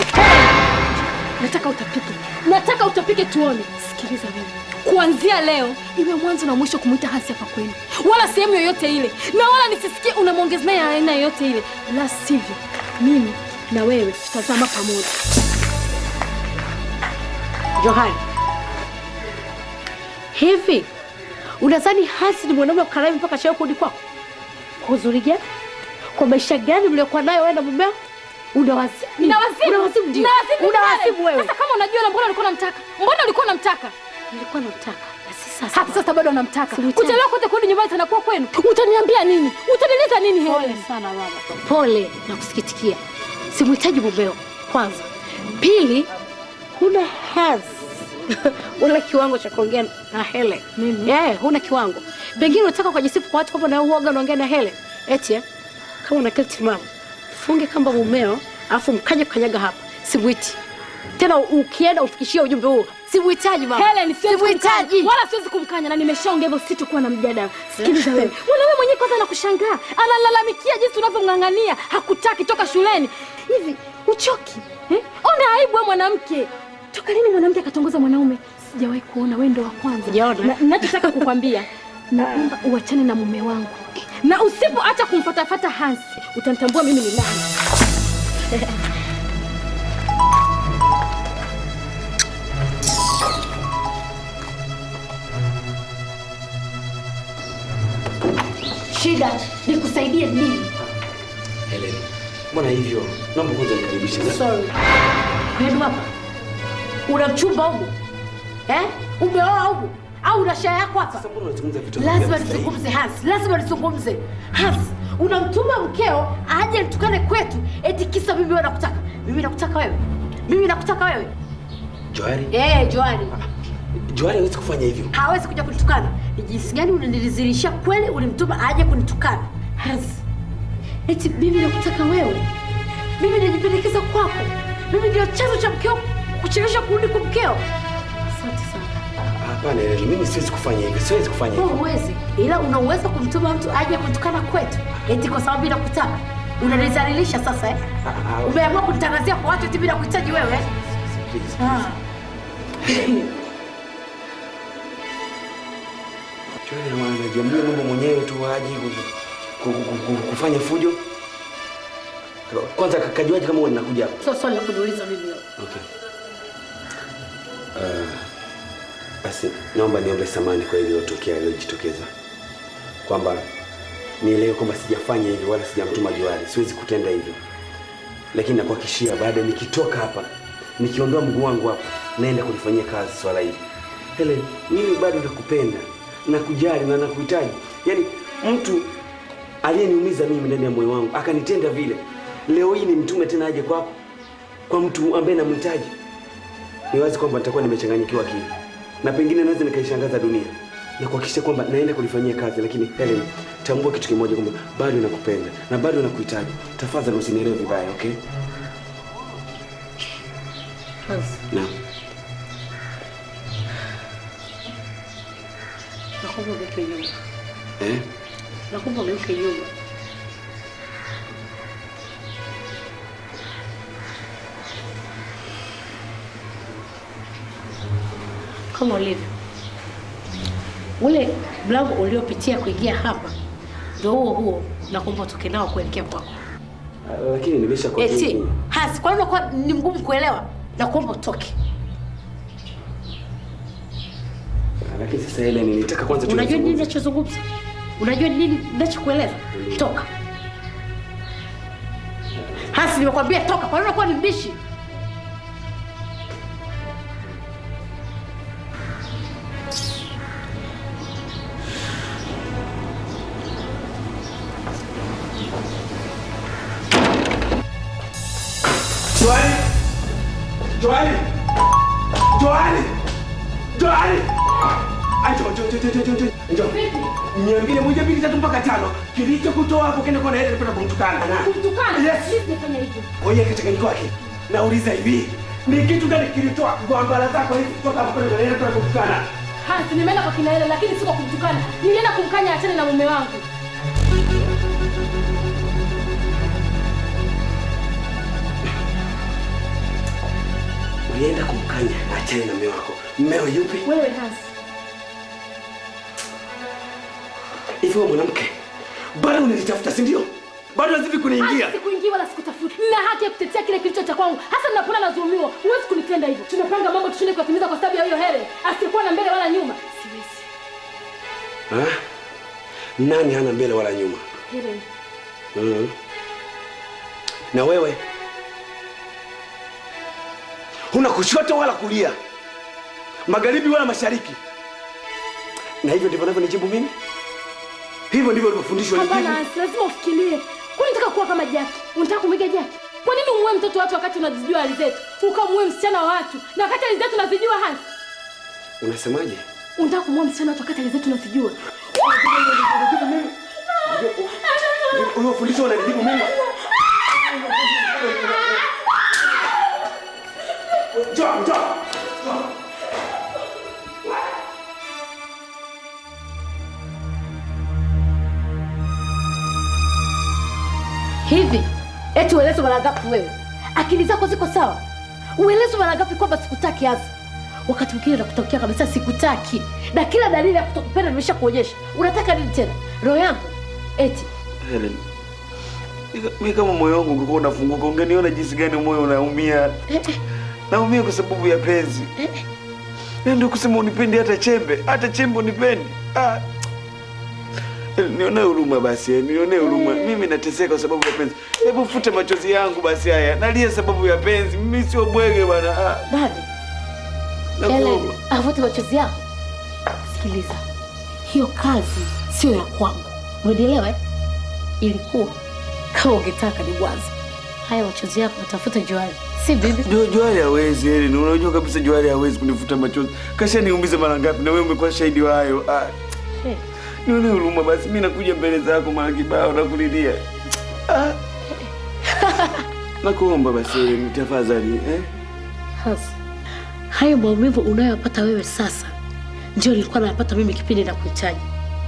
Nataka utapike tuone. Sikiliza wewe. Kuanzia leo iwe mwanzo na mwisho kumuita Hans hapa kwenu. Wala sehemu yoyote ile. Na wala nisisikie unamwongezea ya aina yoyote ile. La sivyo, mimi na wewe tutazama pamoja. Johari. Hivi unadhani Hans ni mwanaume mkarimu mpaka cheo kurudi kwako? Kwa uzuri gani? Kwa maisha gani mliokuwa nayo wewe na mumeo? Unawazimu. Unawazimu wewe. Sasa kama unajua na mbona ulikuwa unamtaka? Mbona ulikuwa unamtaka? Nilikuwa namtaka. Sasa bado unamtaka. Kuchelewa kote kurudi nyumbani tena kwa kwenu. Utaniambia nini? Utanieleza nini Helen? Pole sana mama. Pole na kusikitikia. Simhitaji mumeo. Kwanza. Pili, huna Hans. Una kiwango cha kuongea na Helen. Mimi? Huna kiwango. Pengine unataka kujisifu kwa watu kwamba na uoga unaongea na Helen. Eti kama una kilti mama. Funge kamba mumeo, afu mkaje kanyaga hapa. Simwiti. Tena ukienda ufikishie ujumbe huo. Simuhitaji mama. Helen, simuhitaji. Wala siwezi kumkanya na nimeshaongea hivyo sitakuwa na mjadala. Sikiliza wewe. Wewe mwenyewe kwanza anakushangaa. Analalamikia jinsi unavyomngangania. Hakutaki toka shuleni. Hivi uchoki? Ona aibu wewe mwanamke. Toka lini mwanamke akatongoza mwanaume? Sijawahi kuona, wewe ndo wa kwanza. Sijaona. Ninachotaka kukwambia, naomba uachane na mume wangu. Na usipoacha kumfuatafuata Hans, utanitambua mimi ni nani. Shida nikusaidie nini? Helen, mbona hivyo? Naomba kwanza nikaribishe. Sorry. Hebu hapa. Una mchumba huko? Umeoa huko? Au una shaya yako hapa? Sasa mbona unazungumza vitu Lazima nizungumze Hans. Lazima nizungumze. Hans, unamtuma mkeo aje nitukane kwetu eti kisa mimi wewe nakutaka. Mimi nakutaka wewe. Mimi nakutaka wewe. Johari? Johari. Johari hawezi kufanya hivyo. Hawezi kuja kunitukana. Ni jinsi gani unanilizilishia kweli ulimtuma aje kunitukana? Eti mimi nakutaka wewe. Mimi najipendekeza kwako. Mimi ndio chanzo cha mkeo kuchelewesha kurudi kwa mkeo. Asante sana. Hapana, mimi siwezi kufanya hivyo. Siwezi kufanya hivyo. Huwezi. Ila unaweza kumtuma mtu aje kunitukana kwetu. Eti kwa sababu nakutaka. Unanizalilisha sasa Umeamua kunitangazia kwa watu eti bila kuhitaji wewe. Johari anajiambia mambo mwenyewe tu aje kufanya fujo. Kwanza kajuaje kama wewe unakuja hapa? Sio swali la kuniuliza mimi leo. Okay. Basi naomba niombe samahani kwa iliyojitokeza. Kwamba nielewe kwamba sijafanya hivyo wala sijamtuma Johari. Siwezi kutenda hivyo. Lakini nakuhakikishia baada nikitoka hapa, nikiondoa mguu wangu hapa, naenda kulifanyia kazi swala hili. Helen, mimi bado nakupenda, nakujali na nakuhitaji. Yaani mtu aliyeniumiza mimi ndani ya moyo wangu akanitenda vile. Leo hii nimtume tena aje kwako. Kwa mtu ambaye namhitaji. Ni wazi kwamba nitakuwa nimechanganyikiwa akili. Na pengine naweza nikaishangaza dunia. Na kuhakikisha kwamba naenda kulifanyia kazi, lakini Helen, tambua kitu kimoja kwamba bado nakupenda na bado nakuhitaji. Tafadhali usinielewe vibaya, okay? Naam. Nakuomba ugeuke nyuma. Nakuomba ugeuke nyuma. Kama ulivyo. Ule mlango uliopitia kuingia hapa ndio huo nakuomba utoke nao kuelekea kwako. Lakini nimeshakwambia. Kwa nini kwa ni mgumu kuelewa? Nakuomba utoke. Lakini sasa Helen, nitaka kwanza tu. Unajua nini ninachozungumza? Unajua nini ninachokueleza? Toka. Nimekwambia toka. Kwa nini unakuwa ni mbishi? Johari! Njoo. Niambie moja mbili tatu mpaka 5. Kilichokutoa hapo kenda kwa Helen kwenda kumtukana. Kumtukana? Yes. Nifanya hivyo. Ngoja kichanganyiko wake. Nauliza hivi. Ni kitu gani kilitoa gwambala zako hizi kutoka hapo kwenda Helen kwenda kumtukana? Nimeenda kwa kina Helen lakini siko kumtukana. Nilienda kumkanya achane na mume wangu. Ulienda kumkanya achane na mume wako. Mmeo yupi? Wewe Hans. Hivyo mwanamke. Bado unanitafuta, si ndio? Bado lazima kuniingia. Sikuingia wala sikutafuta. Nina haki ya kutetea kile kilicho cha kwangu. Hasa ninapoona nadhulumiwa. Huwezi kunitenda hivyo. Tumepanga mambo tushinde kuyatimiza kwa sababu ya hiyo Helen. Asiyekuwa na mbele wala nyuma. Siwezi. Nani hana mbele wala nyuma? Helen. Na wewe? Huna kushoto wala kulia. Magharibi wala mashariki. Na hivyo ndivyo unavyonijibu mimi? Hivyo ndivyo ulivyofundishwa nijibu? Hapana, lazima ufikirie. Kwa nini unataka kuwa kama Jackie? Unataka kumwiga Jackie? Kwa nini umuue mtoto watu wakati unazijua hali zetu? Ukamuue msichana wa watu na wakati hali zetu unazijua Hans? Unasemaje? Unataka kumuua msichana watu wakati hali zetu unazijua? Unafundishwa unanijibu mimi? Njoo. Hivi, eti uelezo mara ngapi wewe? Akili zako ziko sawa? Uelezo mara ngapi kwamba sikutaki hasa? Wakati mwingine nakutokea kabisa sikutaki. Na kila dalili ya kutokupenda nimeshakuonyesha. Unataka nini tena? Roho yangu eti. Helen. Mimi kama moyo wangu ungekuwa unafunguka, ungeniona jinsi gani moyo unaumia. Naumia kwa sababu ya penzi. Ndio kusema unipendi hata chembe unipendi. Nione huruma basi, nione huruma. Mimi nateseka kwa sababu ya penzi. Hebu fute machozi yangu basi haya. Nalia sababu ya penzi. Mimi sio bwege bwana. Helen, afute machozi yako. Sikiliza. Hiyo kazi sio ya kwangu. Unaelewa? Ilikuwa kama ungetaka ni wazi. Haya machozi yako natafuta Johari. Si bibi. Johari hawezi Helen. Unajua kabisa Johari hawezi kunifuta machozi. Kasha niumize mara ngapi na wewe umekuwa shahidi wa hayo. Hey. Nione huruma basi, mimi nakuja mbele zako mara kibao na kulilia. Nakuomba basi Helen, tafadhali Hasa. Hayo maumivu unayopata wewe sasa ndio nilikuwa napata mimi kipindi na kuhitaji.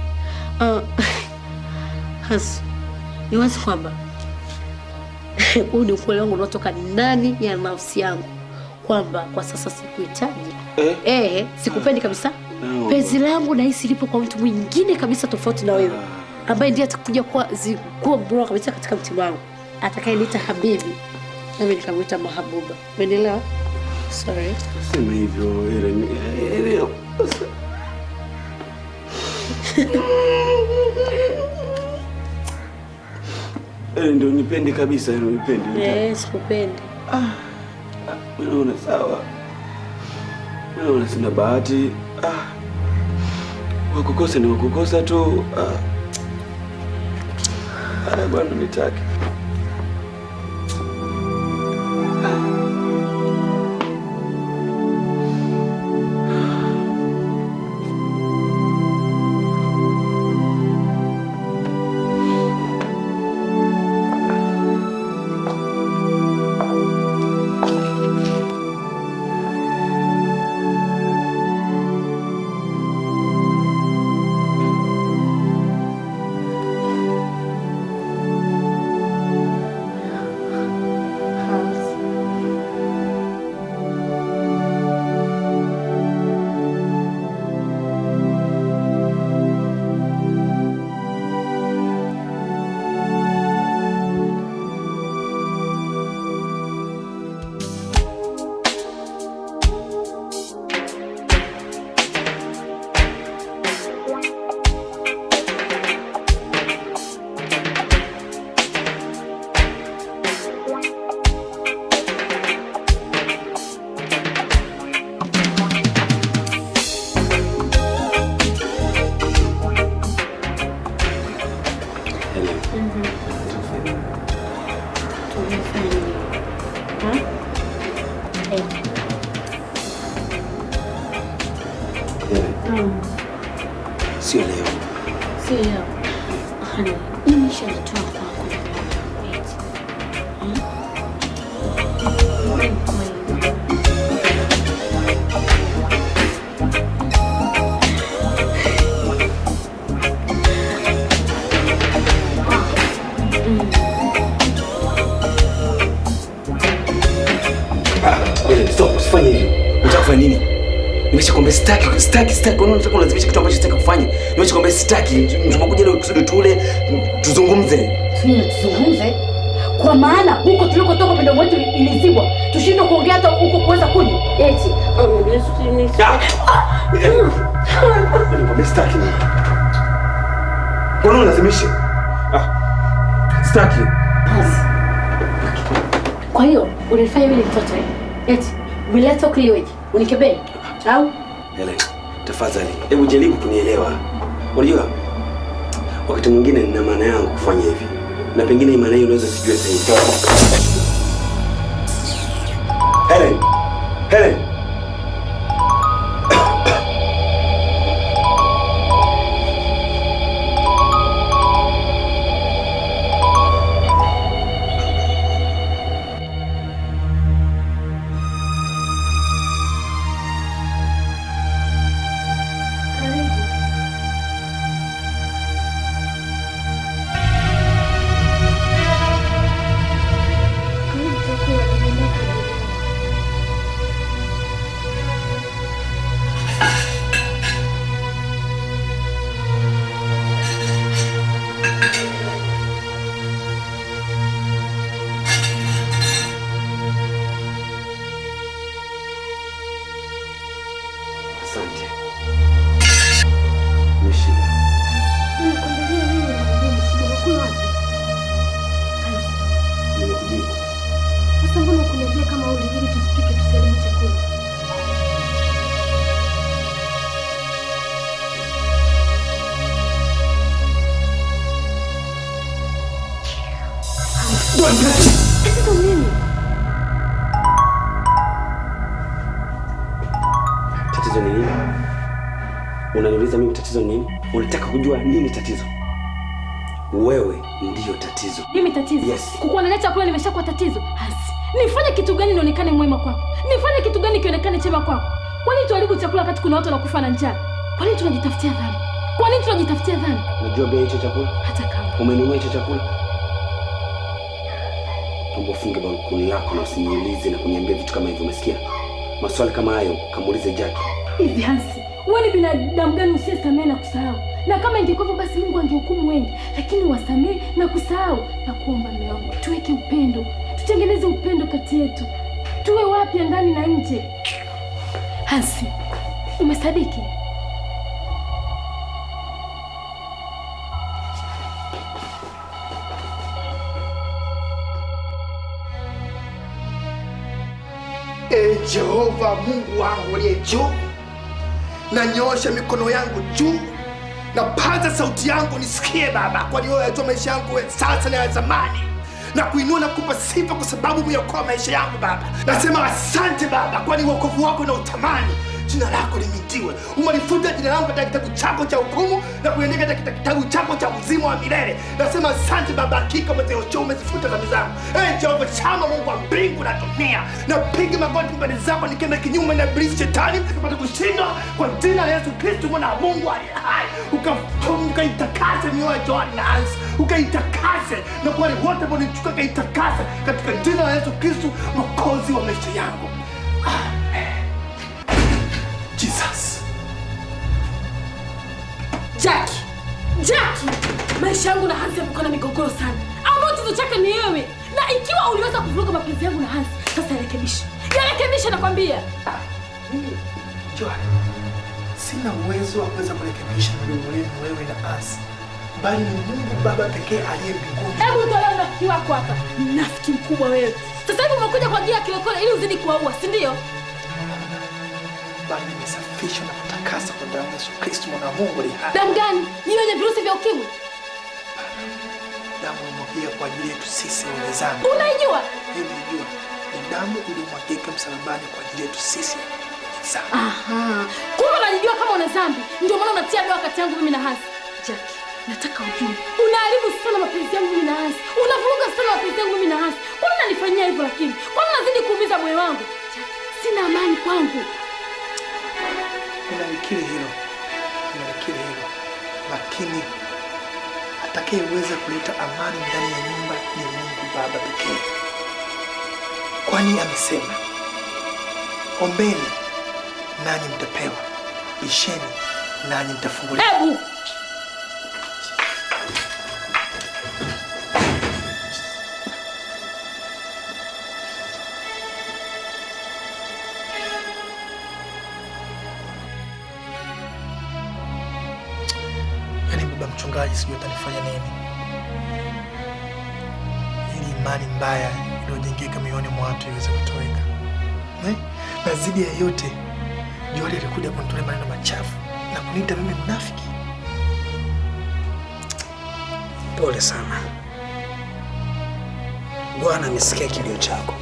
Hasa. Ni wazi kwamba huu ni ukweli wangu unaotoka ndani ya nafsi yangu kwamba kwa sasa sikuhitaji. Sikupendi kabisa. No. Penzi langu nahisi lipo kwa mtu mwingine kabisa tofauti na wewe, ambaye ndiye atakuja kuwa bora kabisa katika mtima wangu, atakayeniita habibi nami nikamwita mahabuba. Umeelewa? Sorry. Sema hivyo Helen. Ndio nipende kabisa, nipende. Sikupendi. Unaona sawa. Unaona sina bahati. Wakukosa ni wakukosa tu. Bwana nitaki. Sio leo. Sio leo. Hani, nimeshatoa kwako. Stop, usifanye hivyo. Unataka kufanya nini? Nimeshakwambia sitaki. Unataka kulazimisha kitu ambacho sitaki kufanya. Nimeshakwambia sitaki. Tunakuja leo kusudi tule, tuzungumze. Tuzungumze? Kwa maana huko tulikotoka pendo wetu ilizibwa. Tushindwe kuongea hata huko kuweza kuja. Eti. Nimekwambia sitaki. Mbona unalazimisha? Sitaki. Kwa hiyo unanifanya mimi mtoto eti umeleta ukliweje? Unikebei au? Helen, tafadhali hebu jaribu kunielewa. Unajua wakati mwingine nina maana yangu kufanya hivi, na pengine maana hiyo unaweza sijue sasa hivi. Helen. Asante. Nimeshiba. Nimekujibu. Sasa mbona kuniambia kama ulijiri tusipike tusalimu chakula? Sasa nini? Unaniuliza mimi tatizo ni nini? Unataka kujua nini tatizo? Wewe ndiyo tatizo. Mimi tatizo? Yes. Kukuandalia chakula nimeshakuwa tatizo? Hasi. Nifanye kitu gani nionekane mwema kwako? Nifanye kitu gani kionekane chema kwako? Kwa nini tuharibu chakula wakati kuna watu wanakufa na njaa? Kwa nini tunajitafutia dhambi? Kwa nini tunajitafutia dhambi? Unajua bei hicho chakula? Hata kama umenunua hicho chakula, naomba ufunge balkoni yako na usiniulize na kuniambia vitu kama hivyo, umesikia? Maswali kama hayo kamuulize Jackie. Hivi Hansi, wewe ni binadamu gani usiyesamehe na kusahau? Na kama ingekuwa basi Mungu angehukumu wengi, lakini wasamehe na kusahau. Na kuomba mume wangu, tuweke upendo. Tutengeneze upendo kati yetu. Tuwe wapya ndani na nje. Hansi, umesadiki? Jehova Mungu wangu aliye juu, nanyoosha mikono yangu juu, na paza sauti yangu nisikie Baba, kwani wewe unajua maisha yangu sasa na ya zamani, na kuinua na kukupa sifa kwa sababu umeokoa maisha yangu Baba. Nasema asante Baba, kwani wokovu wako na utamani. Jina lako limidiwe. Umelifuta jina langu katika kitabu chako cha hukumu na kuandika katika kitabu chako cha uzima wa milele. Nasema asante Baba, hakika umezifuta dhambi zangu. Jehova Shama, Mungu wa mbingu na dunia, napiga magoti mbele zako nikienda kinyume na ibilisi shetani, nikapata kushindwa kwa jina la Yesu Kristo mwana wa Mungu aliye hai. Ukaitakase mioyo ya Joan na Hansi, ukaitakase na kwa wale wote ambao nichuka, ukaitakase katika jina la Yesu Kristo mwokozi wa maisha yangu. Jesus. Jackie, maisha yangu na Hansi yamekuwa na migogoro sana. Au tatizo chake ni wewe. Na ikiwa uliweza kuvuruga mapenzi yangu na Hansi, sasa yarekebishe. Yarekebishe nakwambia. Mimi Joan, sina uwezo wa kuweza kurekebisha mgogoro wewe na Hansi, bali ni Mungu Baba pekee aliye mbinguni. Hebu toa unafiki wako hapa. Mnafiki mkubwa wewe. Sasa hivi umekuja kwa ajili ya kilokole ili uzidi kuwaua, si ndio? Bali nimesafishwa na kutakaswa kwa damu ya Yesu Kristo mwana wa Mungu aliye hai. Damu gani? Hiyo yenye virusi vya ukimwi? Damu iliyomwagika kwa ajili yetu sisi wenye dhambi. Unaijua? Nilijua. Ni damu iliyomwagika msalabani kwa ajili yetu sisi wenye dhambi. Aha. Kumbe unajijua kama una dhambi. Ndio maana unatia doa kati yangu mimi na Hansi. Jackie, nataka ujue. Unaharibu sana mapenzi yangu mimi na Hansi. Unavuruga sana mapenzi yangu mimi na Hansi. Mbona unanifanyia hivyo lakini? Mbona unazidi kuumiza moyo wangu? Jackie, sina amani kwangu. Unalikiri hilo, lakini atakayeweza kuleta amani ndani ya nyumba ni Mungu Baba pekee, kwani amesema, ombeni nanyi mtapewa, bisheni nanyi mtafunguliwa. Hebu mchungaji, sijui atanifanya nini ili imani mbaya iliyojengeka mioyoni mwa watu iweze kutoweka. Na zidi ya yote, Joel alikuja kunitolea maneno machafu na kuniita mimi mnafiki. Pole sana. Bwana amesikia kilio chako.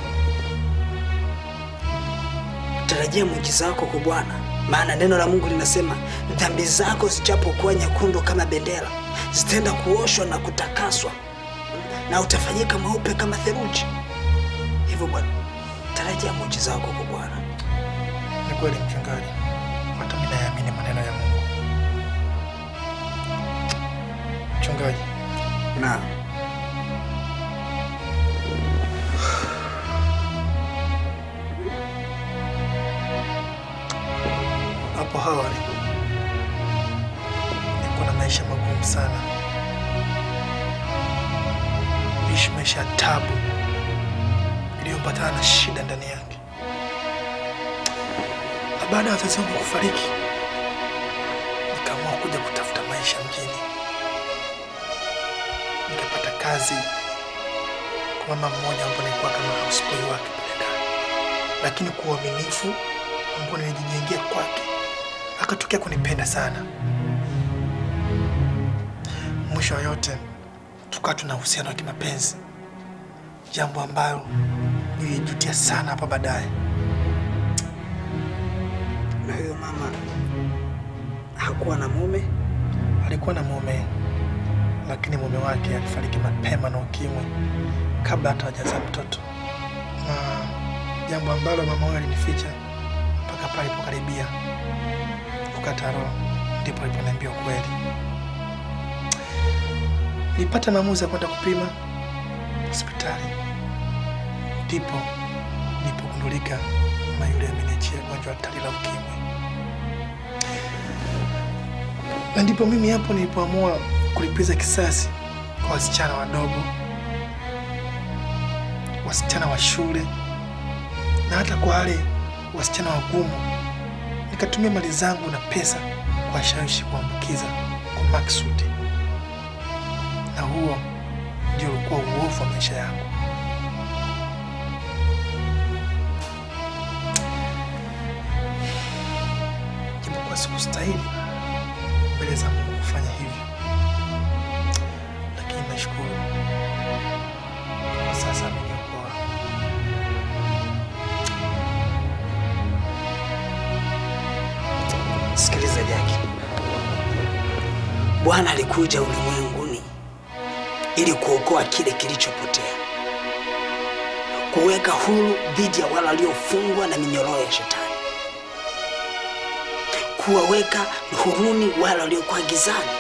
Tarajia muujiza wako kwa Bwana. Maana neno la Mungu linasema dhambi zako zijapokuwa nyekundu kama bendera, zitaenda kuoshwa na kutakaswa na utafanyika mweupe kama theluji. Hivyo Bwana, tarajia muujiza wako kwa Bwana. Ni kweli mchungaji, hata mimi naamini maneno ya Mungu. Mchungaji. Naam. Hapo awali nilikuwa na maisha magumu sana, niishi maisha ya tabu iliyopatana na shida ndani yake. Na baada ya wazazi wangu kufariki, nikaamua kuja kutafuta maisha mjini. Nikapata kazi kwa mama mmoja ambaye nilikuwa kama houseboy wake pale ndani, lakini kwa uaminifu ambao nilijijengea kwake, akatokea kunipenda sana. Mwisho wa yote tukawa tuna uhusiano wa kimapenzi, jambo ambalo nilijutia sana hapa baadaye. Na huyo mama hakuwa na mume? Alikuwa na mume, lakini mume wake alifariki mapema na ukimwi kabla hata hajazaa mtoto, na jambo ambalo mama wangu alinificha mpaka pale alipokaribia kukata roho, ndipo aliponiambia ukweli. Nilipata maamuzi ya kwenda kupima hospitali, ndipo nilipogundulika na yule ameniachia gonjwa hatari la ukimwi. Na ndipo mimi hapo nilipoamua kulipiza kisasi kwa wasichana wadogo, wasichana wa shule, na hata kwa wale wasichana wagumu. Nikatumia mali zangu na pesa kwa shawishi kuambukiza kwa maksudi, na huo ndio ulikuwa uovu wa maisha yangu. Japokuwa sikustahili mbele za Mungu kufanya hivyo, lakini nashukuru kwa sasa ameniokoa. Sikiliza Jackie, Bwana alikuja ulimwenguni ili kuokoa kile kilichopotea, kuweka huru dhidi ya wale waliofungwa na minyororo ya shetani, kuwaweka huruni wale waliokuwa gizani.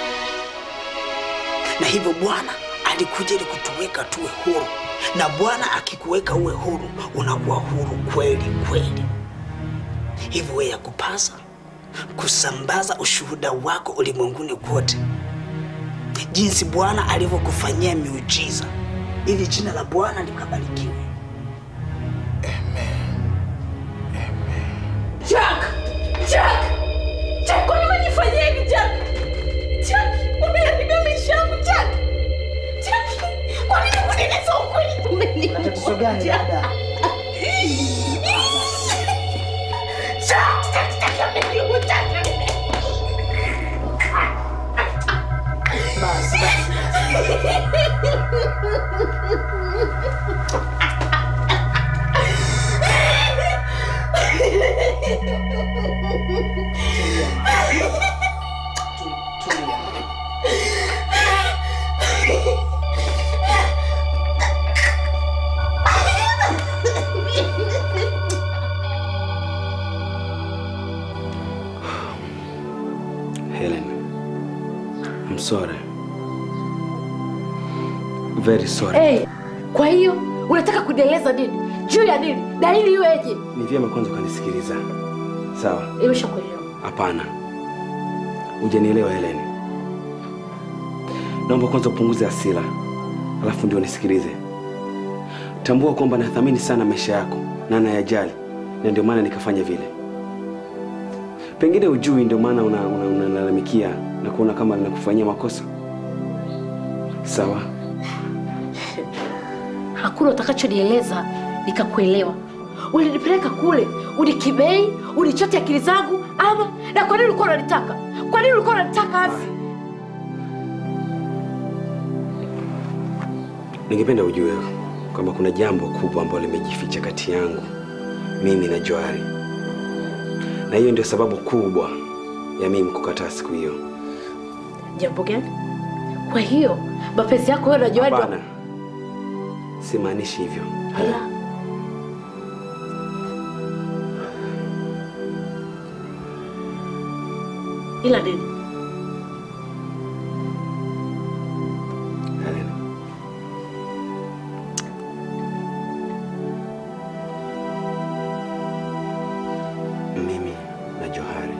Na hivyo Bwana alikuja ili kutuweka tuwe huru, na Bwana akikuweka uwe huru, unakuwa huru kweli kweli. Hivyo wewe yakupasa kusambaza ushuhuda wako ulimwenguni kote, jinsi Bwana alivyokufanyia miujiza, ili jina la Bwana likabarikiwe. Jack, kwani unanifanyia hivi Jack? Jack, umeharibia maisha yangu Jack. Jack, kwa nini unanieleza ukweli? Una tatizo gani dada? Helen, I'm sorry. Very sorry. Hey, kwa hiyo unataka kunieleza nini? Juu ya nini? Dalili iweje? Ni vyema kwanza ukanisikiliza. Sawa? Nimeshakuelewa. Hapana. Hujanielewa Helen. Naomba kwanza upunguze hasira, alafu ndio nisikilize. Tambua kwamba nathamini sana maisha yako na nayajali, na ndio maana nikafanya vile. Pengine ujui, ndio maana unalalamikia na kuona kama ninakufanyia makosa. Sawa? Hakuna utakachonieleza nikakuelewa. Ulinipeleka kule, unikibei, unichote akili zangu ama? Na kwa nini ulikuwa unanitaka? Kwa nini ulikuwa unanitaka hivi? Ningependa ujue kwamba kuna jambo kubwa ambalo limejificha kati yangu mimi na Johari. Na hiyo ndio sababu kubwa ya mimi kukataa siku hiyo. Jambo gani? Kwa hiyo mapenzi yako wewe na Johari? Hapana. Simaanishi hivyo. Ila nini? Helen. Mimi na Johari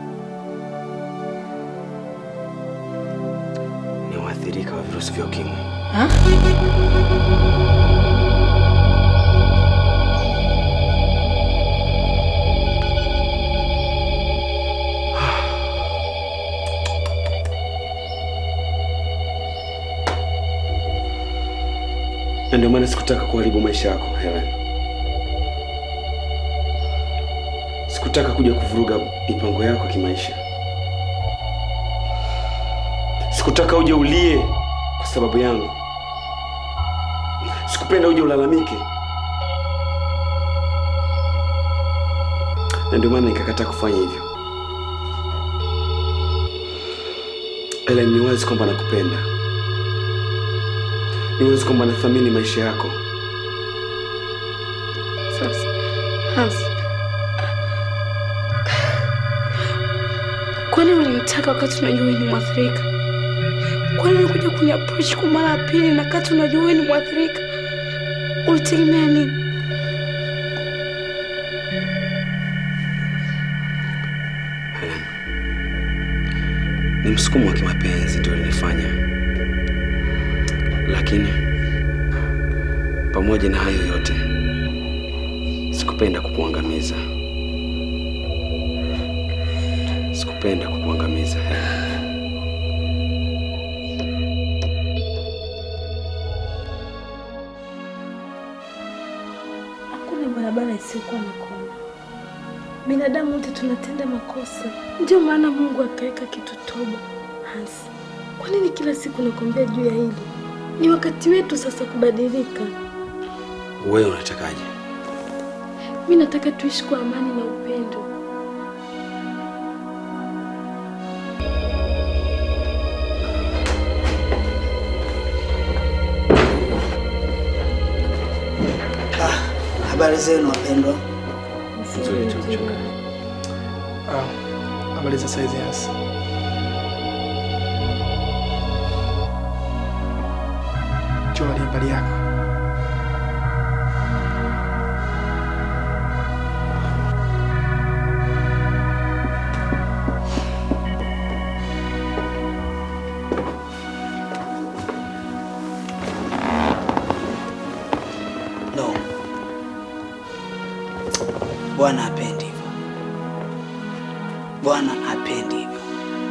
ni waathirika wa virusi vya ukimwi. Na ndio maana sikutaka kuharibu maisha yako, Helen. Sikutaka kuja kuvuruga mipango yako kimaisha. Sikutaka uje ulie kwa sababu yangu. Sikupenda uje ulalamike. Na ndio maana nikakataa kufanya hivyo. Ellen, ni wazi kwamba nakupenda. Ni wazi kwamba nathamini maisha yako. Sasa, Hans, kwani ulinitaka wakati unajua wewe ni mwathirika? Kwani ulikuja kuniapproach kwa mara ya pili na wakati unajua wewe ni mwathirika? Ulitegemea nini? Helen, ni msukumo wa kimapenzi ndio ulinifanya. Lakini pamoja na hayo yote, sikupenda kukuangamiza. Sikupenda kukuangamiza, Helen. Hakuna barabara isiyokuwa na kona. Binadamu wote tunatenda makosa. Ndio maana Mungu akaweka kitu toba. Hans, kwa nini kila siku nakwambia juu ya hili? Ni wakati wetu sasa kubadilika. Wewe unatakaje? Mimi nataka tuishi kwa amani na upendo. Habari zenu wapendwa. Nzuri tu mchungaji. Habari za saizi Hans. Joel, habari yako? No. Bwana hapendi hivyo. Bwana hapendi hivyo.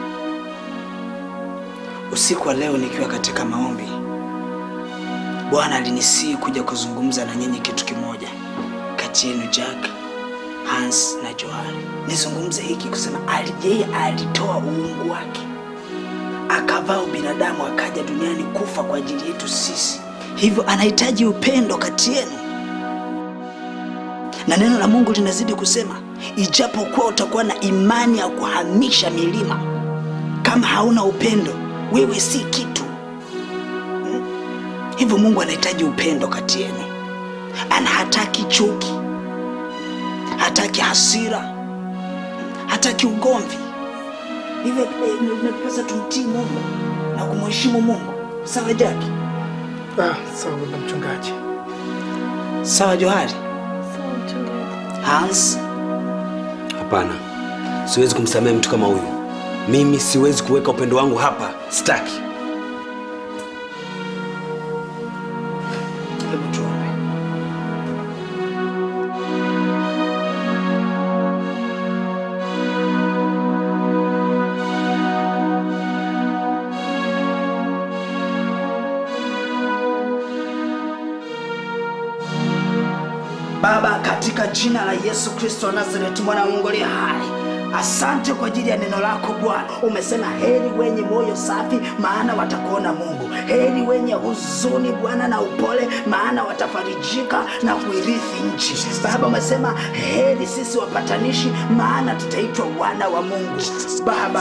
Usiku wa leo nikiwa katika maombi, Bwana alinisihi kuja kuzungumza na nyinyi kitu kimoja kati yenu Jack, Hans na Joel. Nizungumze hiki kusema yeye alitoa uungu wake, akavaa binadamu, akaja duniani kufa kwa ajili yetu sisi. Hivyo anahitaji upendo kati yenu. Na neno la Mungu linazidi kusema, ijapokuwa utakuwa na imani ya kuhamisha milima, kama hauna upendo, wewe si kitu. Hivyo Mungu anahitaji upendo kati yenu. Hataki chuki, hataki hasira, hataki ugomvi. Hivyo tunapaswa tumtii Mungu na kumheshimu Mungu. Sawa Jack? Sawa baba mchungaji. Sawa Johari? Sawa mchungaji. Hans? Hapana. Siwezi kumsamehe mtu kama huyu. Mimi siwezi kuweka upendo wangu hapa. Sitaki. Hebu tuombe. Baba, katika jina la Yesu Kristo wa Nazareti, mwana wa Mungu aliye hai, asante kwa ajili ya neno lako Bwana. Umesema heri wenye moyo safi, maana watakuona Mungu. Heri wenye huzuni Bwana na upole, maana watafarijika na kuirithi nchi. Baba, umesema heri sisi wapatanishi, maana tutaitwa wana wa Mungu. Baba,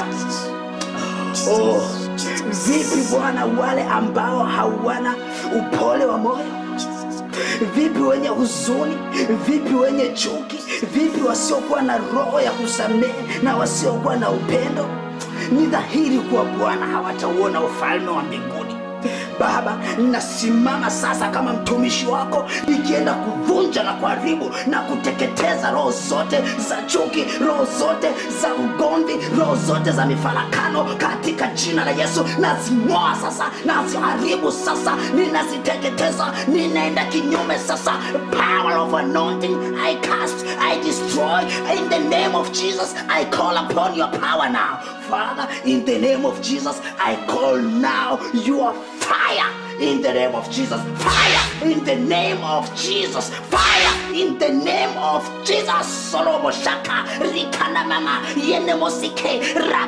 vipi Bwana wale ambao hawana upole wa moyo? Vipi wenye huzuni? Vipi wenye chuki? Vipi wasiokuwa na roho ya kusamehe na wasiokuwa na upendo? Ni dhahiri kuwa Bwana hawatauona ufalme wa mbinguni. Baba, nasimama sasa kama mtumishi wako, nikienda kuvunja na kuharibu na kuteketeza roho zote za chuki, roho zote za ugomvi, roho zote za mifarakano katika jina la Yesu. Nazing'oa sasa, naziharibu sasa, ninaziteketeza, ninaenda kinyume sasa. Power of anointing, I cast, I destroy in the name of Jesus. I call upon your power now. Father, in the name of Jesus, I call now your fire in the name of Jesus. Fire in the name of Jesus. Fire in the name of Jesus. Solomo shaka rikana mama yene mosike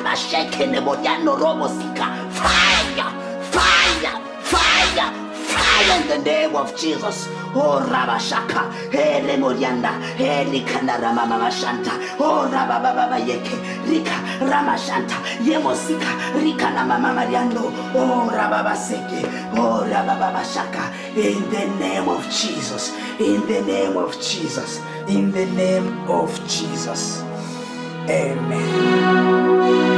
rabasheke nebodiano robo sika. Fire, fire, fire, fire. fire in the name of Jesus. Oh Rabashaka, Hele Morianda, Hele Kanara Mama Shanta, oh Rababa Yeke, Rika Ramashanta, Yemosika, Rika na Mama Mariando, oh Rababa Seke, oh Rababa Shaka, in the name of Jesus, in the name of Jesus, in the name of Jesus. Amen.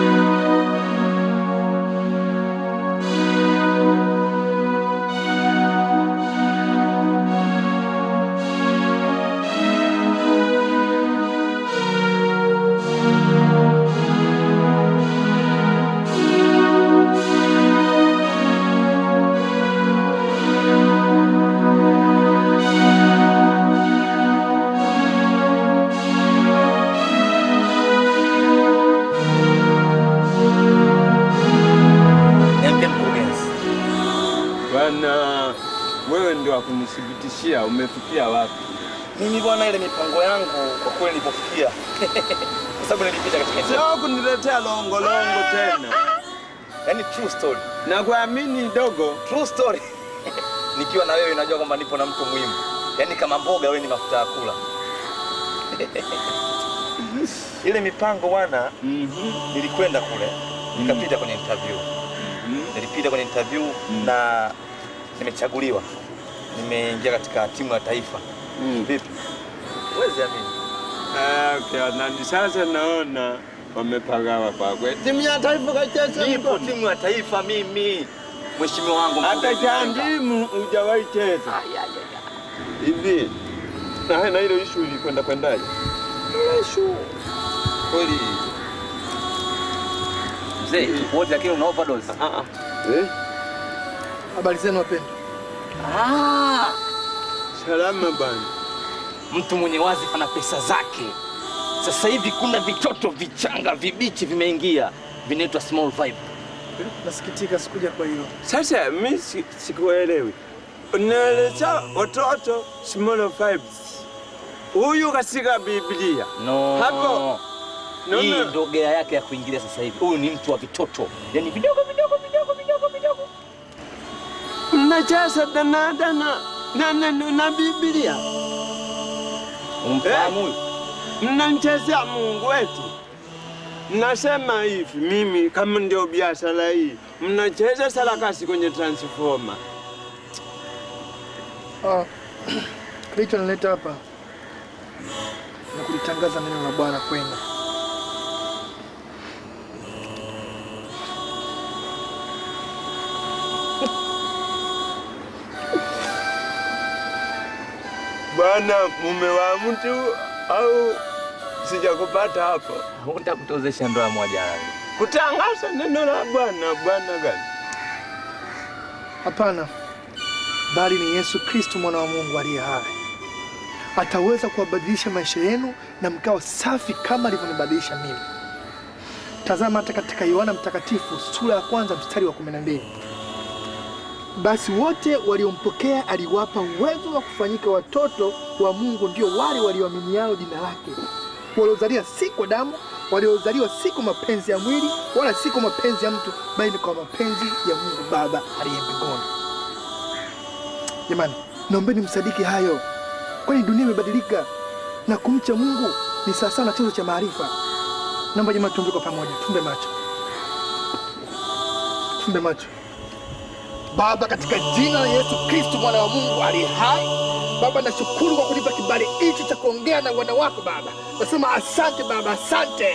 Wewe ndio akunithibitishia umefikia wapi? Mimi bwana, ile mipango yangu kwa kweli nilipofikia. Kwa sababu nilipita katika sio kuniletea longo tena. Yaani true story. Na kuamini dogo, true story. Nikiwa na wewe unajua kwamba nipo na mtu muhimu. Yaani kama mboga wewe ni mafuta ya kula. Ile mipango bwana, nilikwenda kule, nikapita kwenye interview. Nilipita kwenye interview na nimechaguliwa. Nimeingia katika timu ya taifa. Vipi? Uwezi amini. Okay, na sasa naona wamepagawa kwa kweli. Timu ya taifa kacheza. Nipo timu ya taifa mimi. Mheshimiwa wangu hata chandimu hujawahi cheza. Hivi. Na ile issue ilikwenda kwendaje? Issue. Kweli. Mzee, wote lakini una overdose. Habari zenu wapendwa. Salama bana. Mtu mwenye wazifa na pesa zake. Sasa hivi kuna vitoto vichanga vibichi vimeingia, vinaitwa small vibe. Nasikitika sikuja kwa hilo. Sasa mimi sikuelewi. Unaeleza watoto small vibes. Huyu kasika Biblia. No. Hapo. Hii ndio gea yake ya kuingilia sasa hivi. Huyu ni mtu wa vitoto. Yaani vidogo. Mnacheza dana na Biblia. Umfahamu huyu? Mnacheza Mungu wetu. Mnasema hivi, mimi kama ndio biashara hii, mnacheza sarakasi kwenye transformer. Kilichonileta hapa na kulitangaza neno la Bwana kwenu. Bwana mume wa mtu au sijakupata hapo. Utakutozesha ndoa moja. Kutangaza neno la Bwana gani? Hapana. Bali ni Yesu Kristo mwana wa Mungu aliye hai. Ataweza kuwabadilisha maisha yenu na mkao safi kama alivyonibadilisha mimi. Tazama hata katika Yohana Mtakatifu sura ya 1 mstari wa 12. Basi wote waliompokea aliwapa uwezo wa kufanyika watoto wa Mungu, ndio wale walioaminiao jina lake. Waliozaliwa si kwa damu, waliozaliwa si kwa mapenzi ya mwili, wala si kwa mapenzi ya mtu, bali ni kwa mapenzi ya Mungu Baba aliye mbinguni. Jamani, naombeni msadiki hayo. Kwani dunia imebadilika na kumcha Mungu ni sawa na chanzo cha maarifa. Naomba jamani tuombe kwa pamoja. Tumbe macho. Baba, katika jina la Yesu Kristo mwana wa Mungu aliye hai, Baba nashukuru kwa kunipa kibali hichi cha kuongea na wana wako Baba. Nasema asante Baba, asante.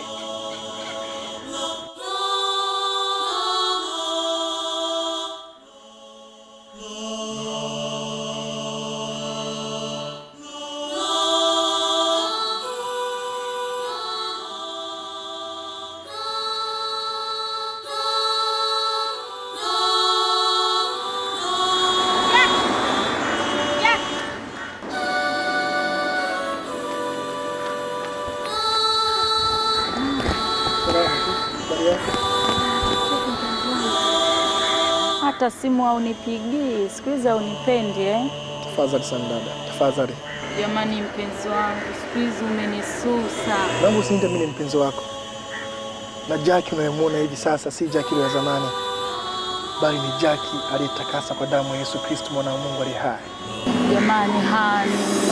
Hata simu haunipigii, siku hizi haunipendi Tafadhali sana dada, tafadhali. Jamani mpenzi wangu, siku hizi umenisusa. Nangu usiende mimi ni mpenzi wako. Na Jackie unayemwona hivi sasa si Jackie ya zamani. bali ni Jackie aliyetakasa kwa damu ya Yesu Kristo mwana wa Mungu aliye hai. Jamani, Hani.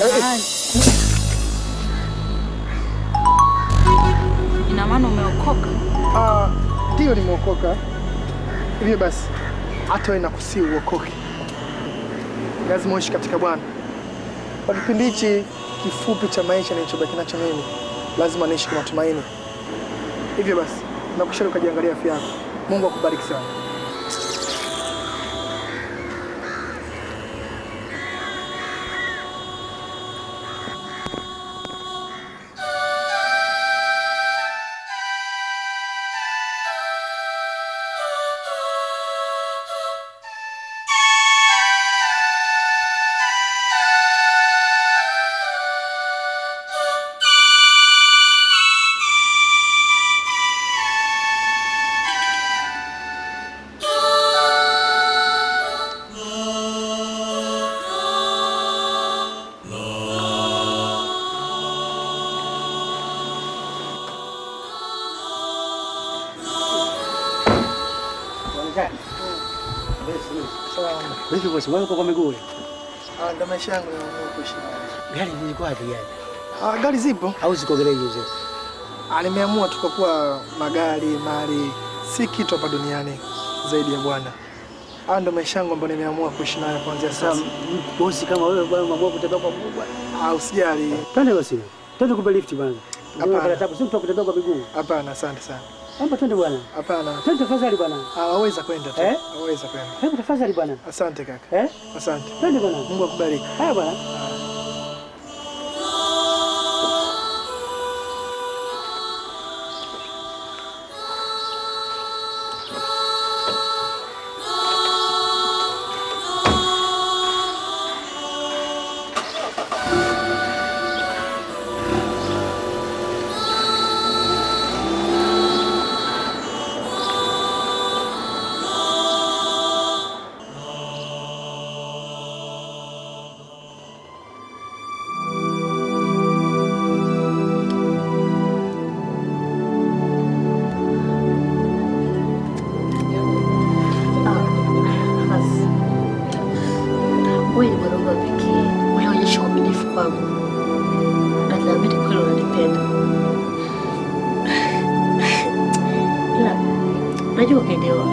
Ina maana umeokoka? Ndio nimeokoka. Hivyo basi hata wewe nakusii uokoke. Lazima uishi katika Bwana. Kwa kipindi hichi kifupi cha maisha nilichobaki nacho mimi, lazima niishi kwa matumaini. Hivyo basi nakushauri ukajiangalia afya yako. Mungu akubariki sana. Vipi bosi, wewe uko kwa miguu? Ndio maisha yangu ya kuishi. Gari zilikuwa wapi gari? Gari zipo. Au ziko gereji hizo? Nimeamua tu kwa kuwa magari, mali si kitu hapa duniani zaidi ya Bwana. Ndio maisha yangu ambayo nimeamua kuishi nayo kuanzia sasa. Bosi kama wewe bwana umeamua kutembea kwa mguu bwana. Usijali. Twende basi. Twende kupe lift bwana. Hapana. Sisi tutakutembea kwa miguu. Hapana, asante sana. Hapa twende bwana. Hapana. Twende tafadhali bwana. Waweza kwenda tu. Waweza kwenda. Hebu tafadhali bwana. Asante kaka. Asante. Twende bwana. Mungu akubariki. Haya bwana. Wewe ni mwanaume wa pekee, unaonyesha uaminifu kwangu na naamini kweli unanipenda. Ila najua ukielewa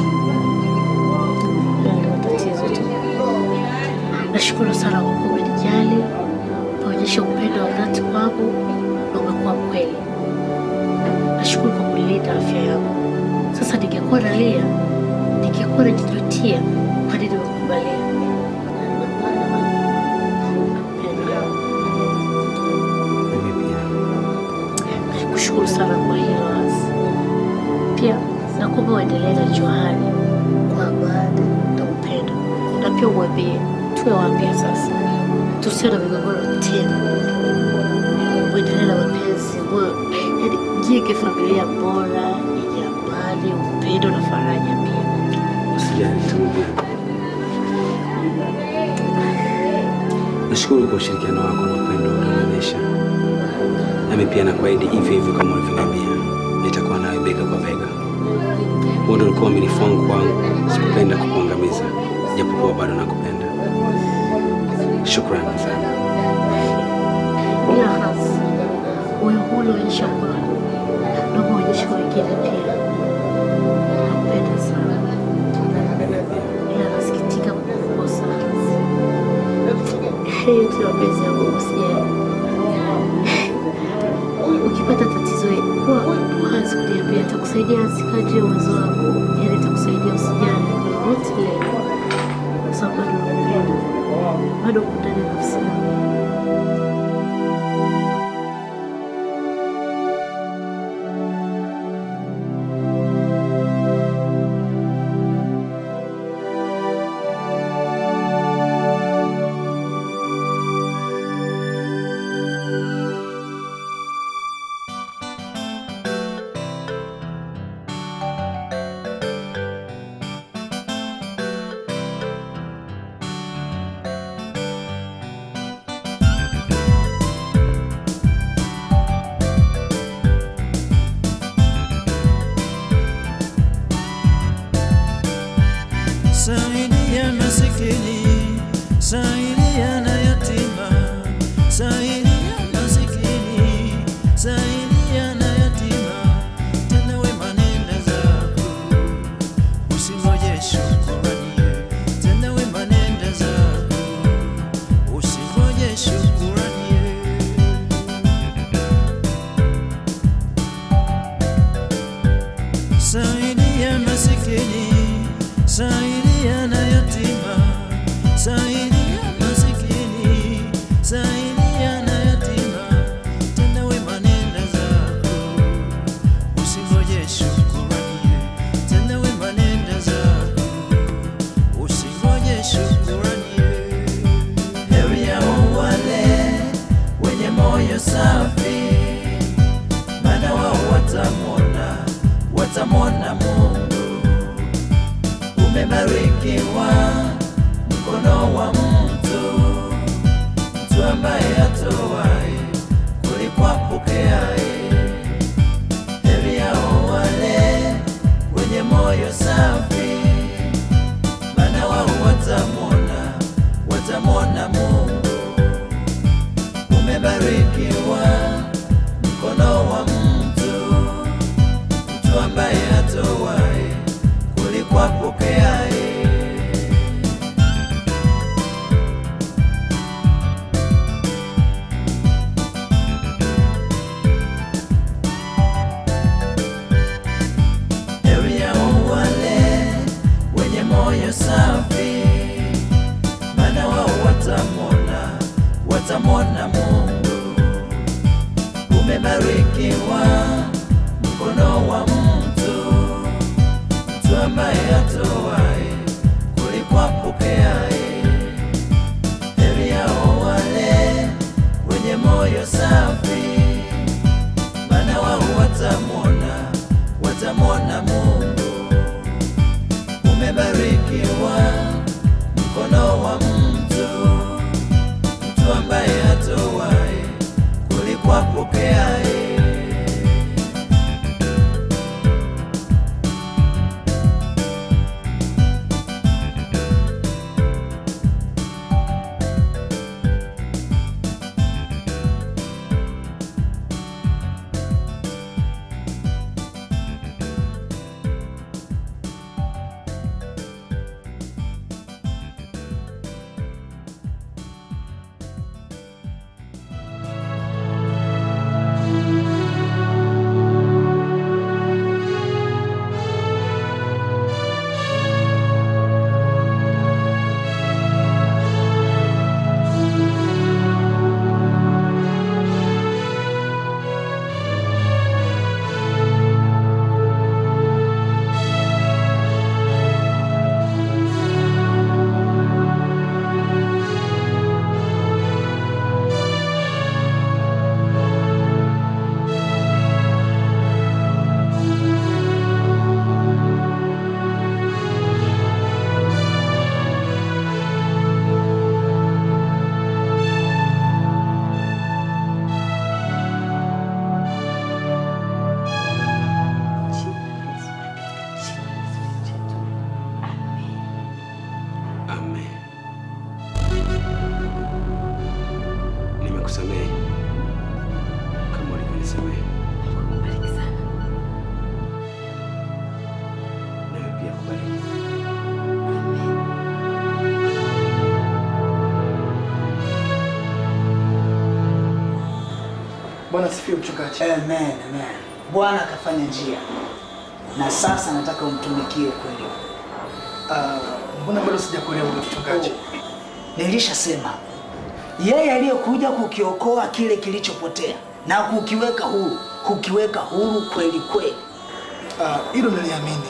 ndio tatizo tu. Nashukuru sana kwa kuwa umenijali, unaonyesha upendo wa dhati kwangu na umekuwa kweli. Nashukuru kwa kulinda afya yangu. Sasa ningekuwa nalia, ningekuwa najijutia kwa nini nimekubalia. Nakushukuru sana kwa hilo Asi. Pia nakuomba uendelee na Johari kwa amani na upendo, na pia umwambie tuwe wapya sasa, tusiwe na migogoro tena, uendelee na mapenzi, yaani jenge familia bora yenye amani, upendo na faraja pia. Usijali, tumbia. Nashukuru kwa ushirikiano wako na upendo unaonyesha. Nami pia nakuahidi hivyo hivyo kama ulivyoniambia, nitakuwa nawe bega kwa bega. Huo ndio ulikuwa uaminifu wangu kwangu, sikupenda kukuangamiza, japokuwa bado nakupenda. Shukrani sana. Ila hasa moyo huu unaonyesha kwako na kuonyesha wengine pia. Nakupenda sana. Ila nasikitika kukukosa. Hei, tu wapenzi yangu usijali. Ukipata tatizo kuwa wazi kuniambia, nitakusaidia kadri ya uwezo wako. Yaani nitakusaidia, usijali kwa lolote lile. Kwa sababu bado nakupenda. Bado uko ndani ya nafsi yangu. masikini, saidia na yatima, saidia masikini, saidia na yatima, tenda wema nenda zako, usingoje shukrani, tenda wema nenda zako, usingoje shukrani. Saidia masikini, saidia na yatima, saidia masikini, saidia na yatima, tenda wema nenda zako, usingoje shukrani, tenda wema nenda zako, usingoje shukrani. Heri yao wale wenye moyo safi, maana wao watamwona Mungu. Umebarikiwa mkono wa mtu ambaye atoaye kuliko apokeaye. Heri yao wale wenye moyo safi, maana wao watamwona Mungu. Umebarikiwa mkono wa mtu ambaye atoaye kuliko apokeaye. Heri yao wale wenye moyo safi, maana wao watamwona Mungu. Umebarikiwa mkono wa mtu ambaye atoaye kuliko apokeaye. Heri yao wale wenye moyo safi, maana wao watamwona Mungu. Umebarikiwa mkono wa mtu ambaye atoaye kuliko apokeaye. Nimekusamehe kama ulivyonisamehe. Kubariki sana. Nawe pia kubariki. Bwana sifiwe mchungaji. Amen. Bwana akafanya njia na sasa nataka umtumikie kweli. Mbona bado sijakuelewa mchungaji? Nilishasema yeye aliyekuja kukiokoa kile kilichopotea na kukiweka huru kweli kweli. Hilo niliamini.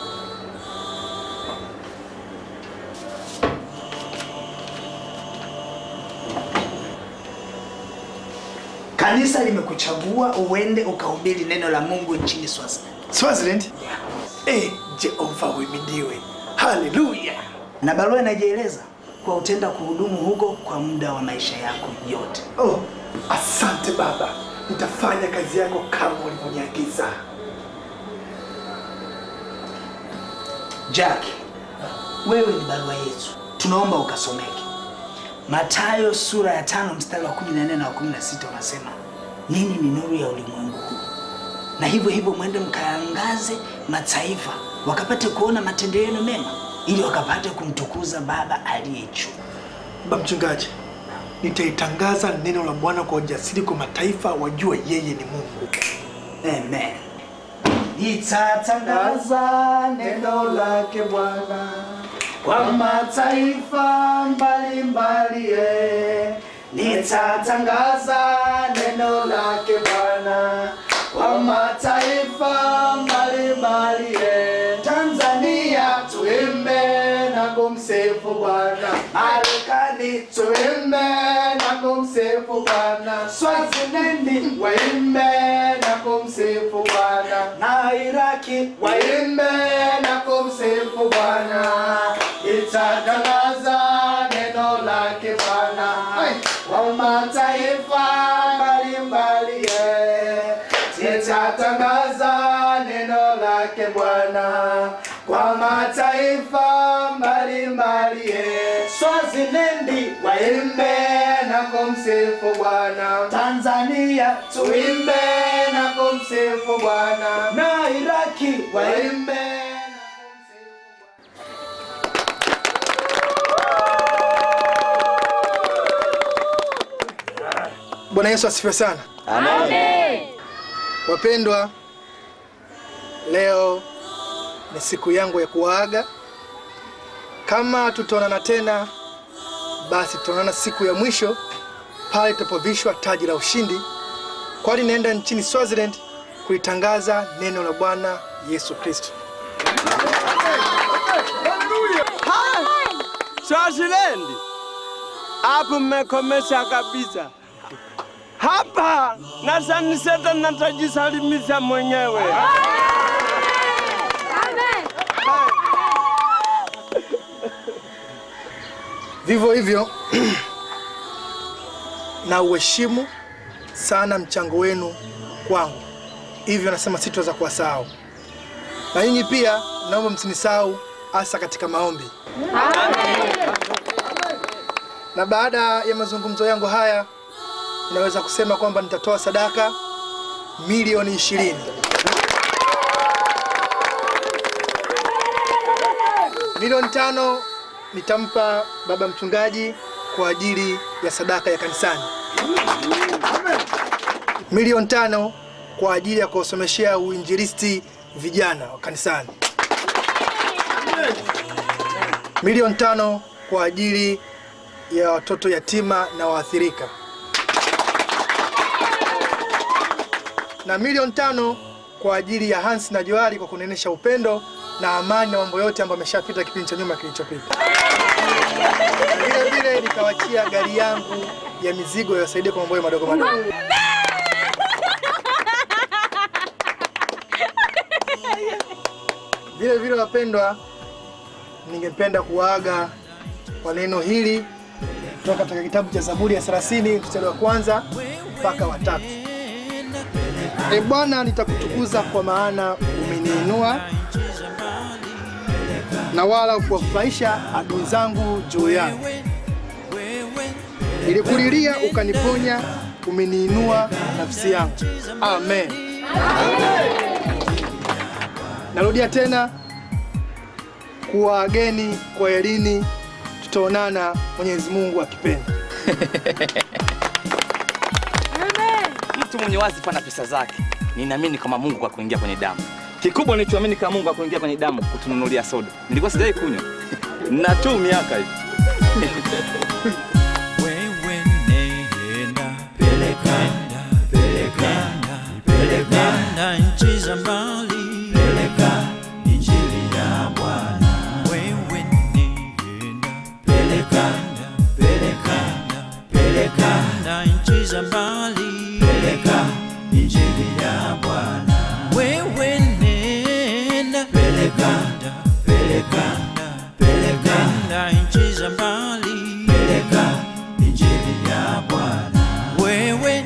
Kanisa limekuchagua uende ukahubiri neno la Mungu nchini Swaziland. Swaziland? Yeah. Jehova uhimidiwe. Haleluya. Na barua inajieleza kwa utenda kuhudumu huko kwa muda wa maisha yako yote. Asante Baba. Nitafanya kazi yako kama ulivyoniagiza. Jack, wewe ni barua yetu. tunaomba ukasomeke. Mathayo sura ya 5 mstari wa 14 na 16 unasema, ninyi ni nuru ya ulimwengu huu, na hivyo hivyo mwende mkaangaze mataifa wakapate kuona matendo yenu mema, ili wakapate kumtukuza Baba aliye juu. Baba mchungaji, nitaitangaza neno la Bwana kwa ujasiri kwa mataifa wajue yeye ni Mungu. Amen. Nitatangaza neno lake Bwana kwa mataifa mbalimbali. Nitatangaza neno lake Bwana kwa mataifa mbalimbali. Tanzania tuimbe na kumsifu Bwana, Marekani tuimbe na kumsifu Bwana, Swaziland waimbe na kumsifu Bwana, na Iraki waimbe na kumsifu Bwana. Nitatangaza neno lake Bwana kwa mataifa mbalimbali. Nitatangaza neno lake Bwana kwa mataifa mbalimbali. Swaziland waimbe na kumsifu Bwana, Tanzania tuimbe na kumsifu Bwana, na Iraki waimbe. Bwana Yesu asifiwe sana. Amen. Wapendwa, leo ni siku yangu ya kuaga. Kama tutaonana tena, basi tutaonana siku ya mwisho pale tutapovishwa taji la ushindi, kwani naenda nchini Swaziland kulitangaza neno la Bwana Yesu Kristo. Swaziland, hapo mmekomesha kabisa. Hapa na saniseta natajisalimisha mwenyewe. Vivyo hivyo na uheshimu sana mchango wenu kwangu, hivyo nasema sitaweza kuwasahau. Na nyinyi pia naomba msinisahau, hasa katika maombi. Amen. Na baada ya mazungumzo yangu haya, ninaweza kusema kwamba nitatoa sadaka milioni 20. Milioni 5 nitampa baba mchungaji kwa ajili ya sadaka ya kanisani. Milioni 5 kwa ajili ya kusomeshea uinjilisti vijana wa kanisani. Milioni 5 kwa ajili ya watoto yatima na waathirika. Na milioni 5 kwa ajili ya Hans na Joali kwa kunenesha upendo na amani na mambo yote ambayo ameshapita kipindi cha nyuma kilichopita. Vile vile nitawachia gari yangu ya mizigo yasaidie kwa mambo madogo madogo. Vile vile wapendwa, ningependa kuaga kwa neno hili kutoka katika kitabu cha Zaburi ya 30 mstari wa 1 mpaka wa 3. E Bwana, nitakutukuza kwa maana umeniinua na wala kuwafurahisha adui zangu juu yangu. Nilikulilia ukaniponya, umeniinua nafsi yangu. Amen. Narudia tena kuwaageni kwa elini, tutaonana Mwenyezi Mungu akipenda. Mtu mwenye wazi pana pesa zake. Ninaamini kama Mungu kwa kuingia kwenye damu. Kikubwa nilichoamini kama Mungu kwa kuingia kwenye damu kutununulia soda. Nilikuwa sijai kunywa. Na tu miaka hivi. Wewe nenda peleka nchi za mbali, peleka injili ya Bwana. Wewe nenda peleka nchi za mbali, peleka injili ya Bwana. Wewe nenda peleka nchi za mbali, peleka injili ya Bwana. Wewe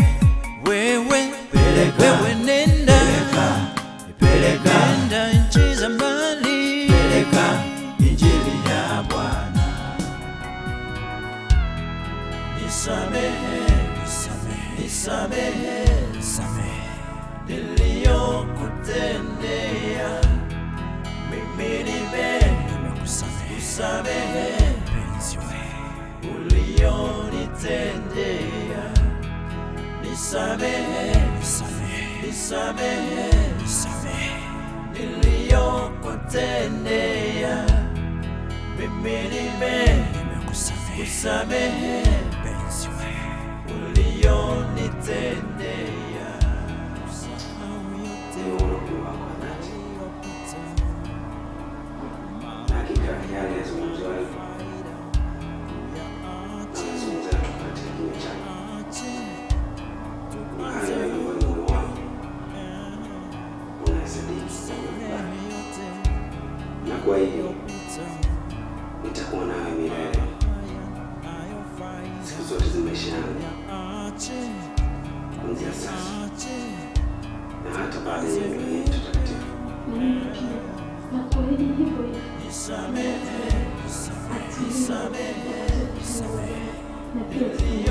nenda nenda nchi za mbali, peleka injili ya Bwana. nisamehe, niliyokutendea. Mimi nimekusamehe, ulionitendea. Nisamehe, nisamehe, niliyokutendea. Mimi nimekusamehe, ulionitendea. Hakika yale yazungumzwa anazungumza katika kinywa chake. Hayo ni moyo wangu unasadiki na kwa hiyo nitakuwa nawe milele siku zote za maisha yangu, kuanzia sasa na hata baada ya ndoa yetu takatifu. Na kuahidi hivyo hivyo. Na pia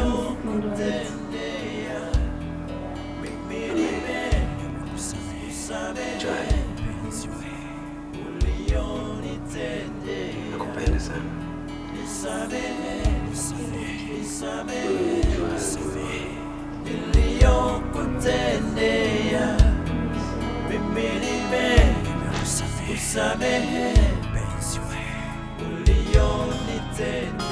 nakupenda sana. Niliyokutendea. Mimi nimekusamehe, ulionitendea.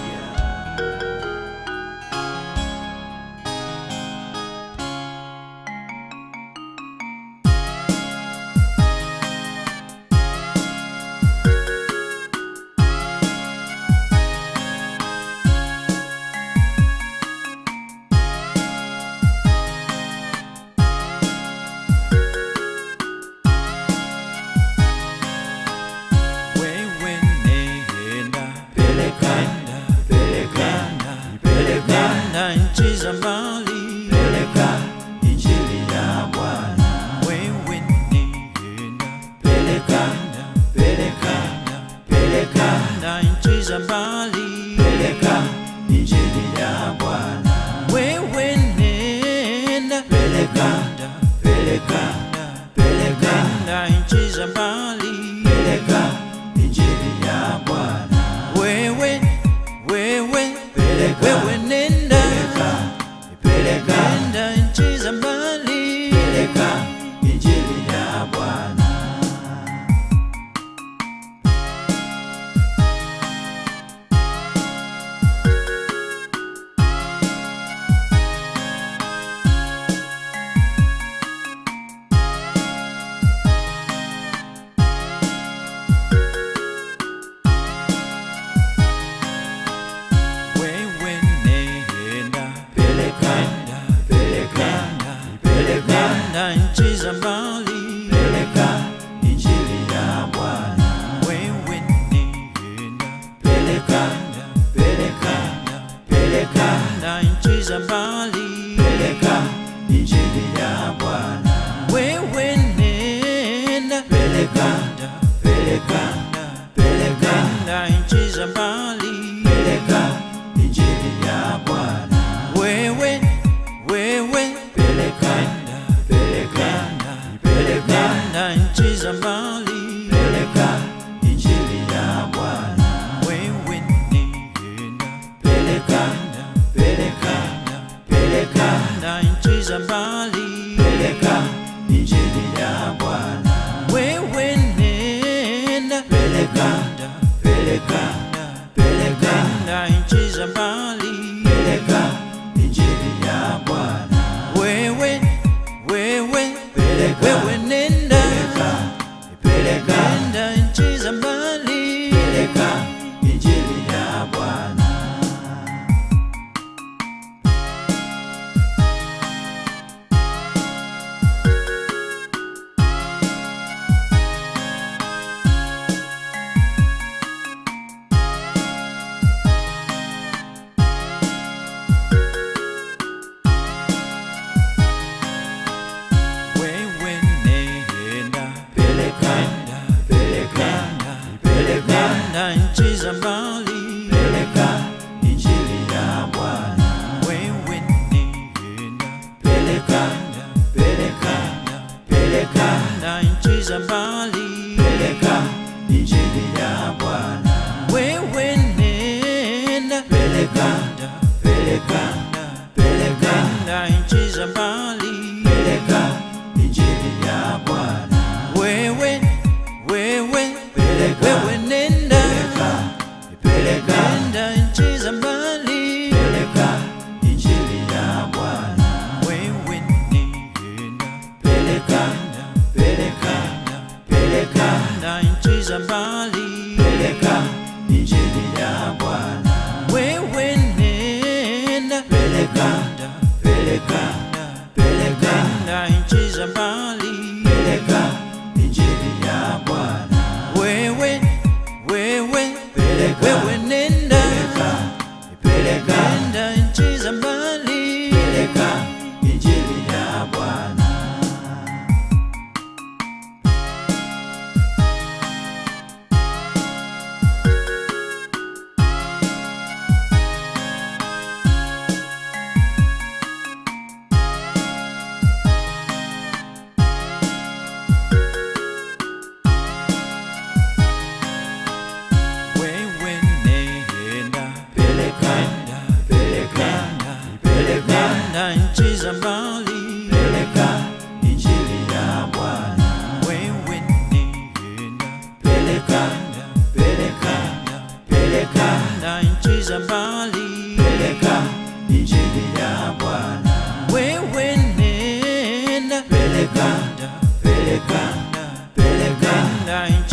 Nchi za mbali, peleka injili ya Bwana. Wewe nenda, peleka nchi za mbali, peleka injili ya Bwana. Wewe nenda, peleka nchi za mbali, peleka injili ya Bwana. Wewe nenda, nenda nchi za mbali, peleka injili ya Bwana. Nchi za mbali, peleka injili ya Bwana. Wewe nenda, peleka nchi za mbali, peleka injili ya Bwana. Wewe nenda, peleka nchi za mbali, peleka injili ya Bwana. Wewe nenda nchi za mbali, peleka injili ya Bwana. Wewe nenda, peleka nchi za mbali, peleka injili ya Bwana. Wewe nenda, peleka nchi za mbali, peleka injili ya Bwana. Wewe nenda, nenda nchi za mbali, peleka injili ya Bwana. nenda nchi za mbali, peleka injili ya Bwana. Wewe nenda, peleka nenda nchi za mbali, peleka injili ya Bwana. Wewe nenda, nenda nchi za mbali, peleka injili ya Bwana. Nenda nchi za mbali, peleka injili ya Bwana. Wewe nenda, nenda nchi za mbali, peleka injili ya Bwana. Wewe nenda, nenda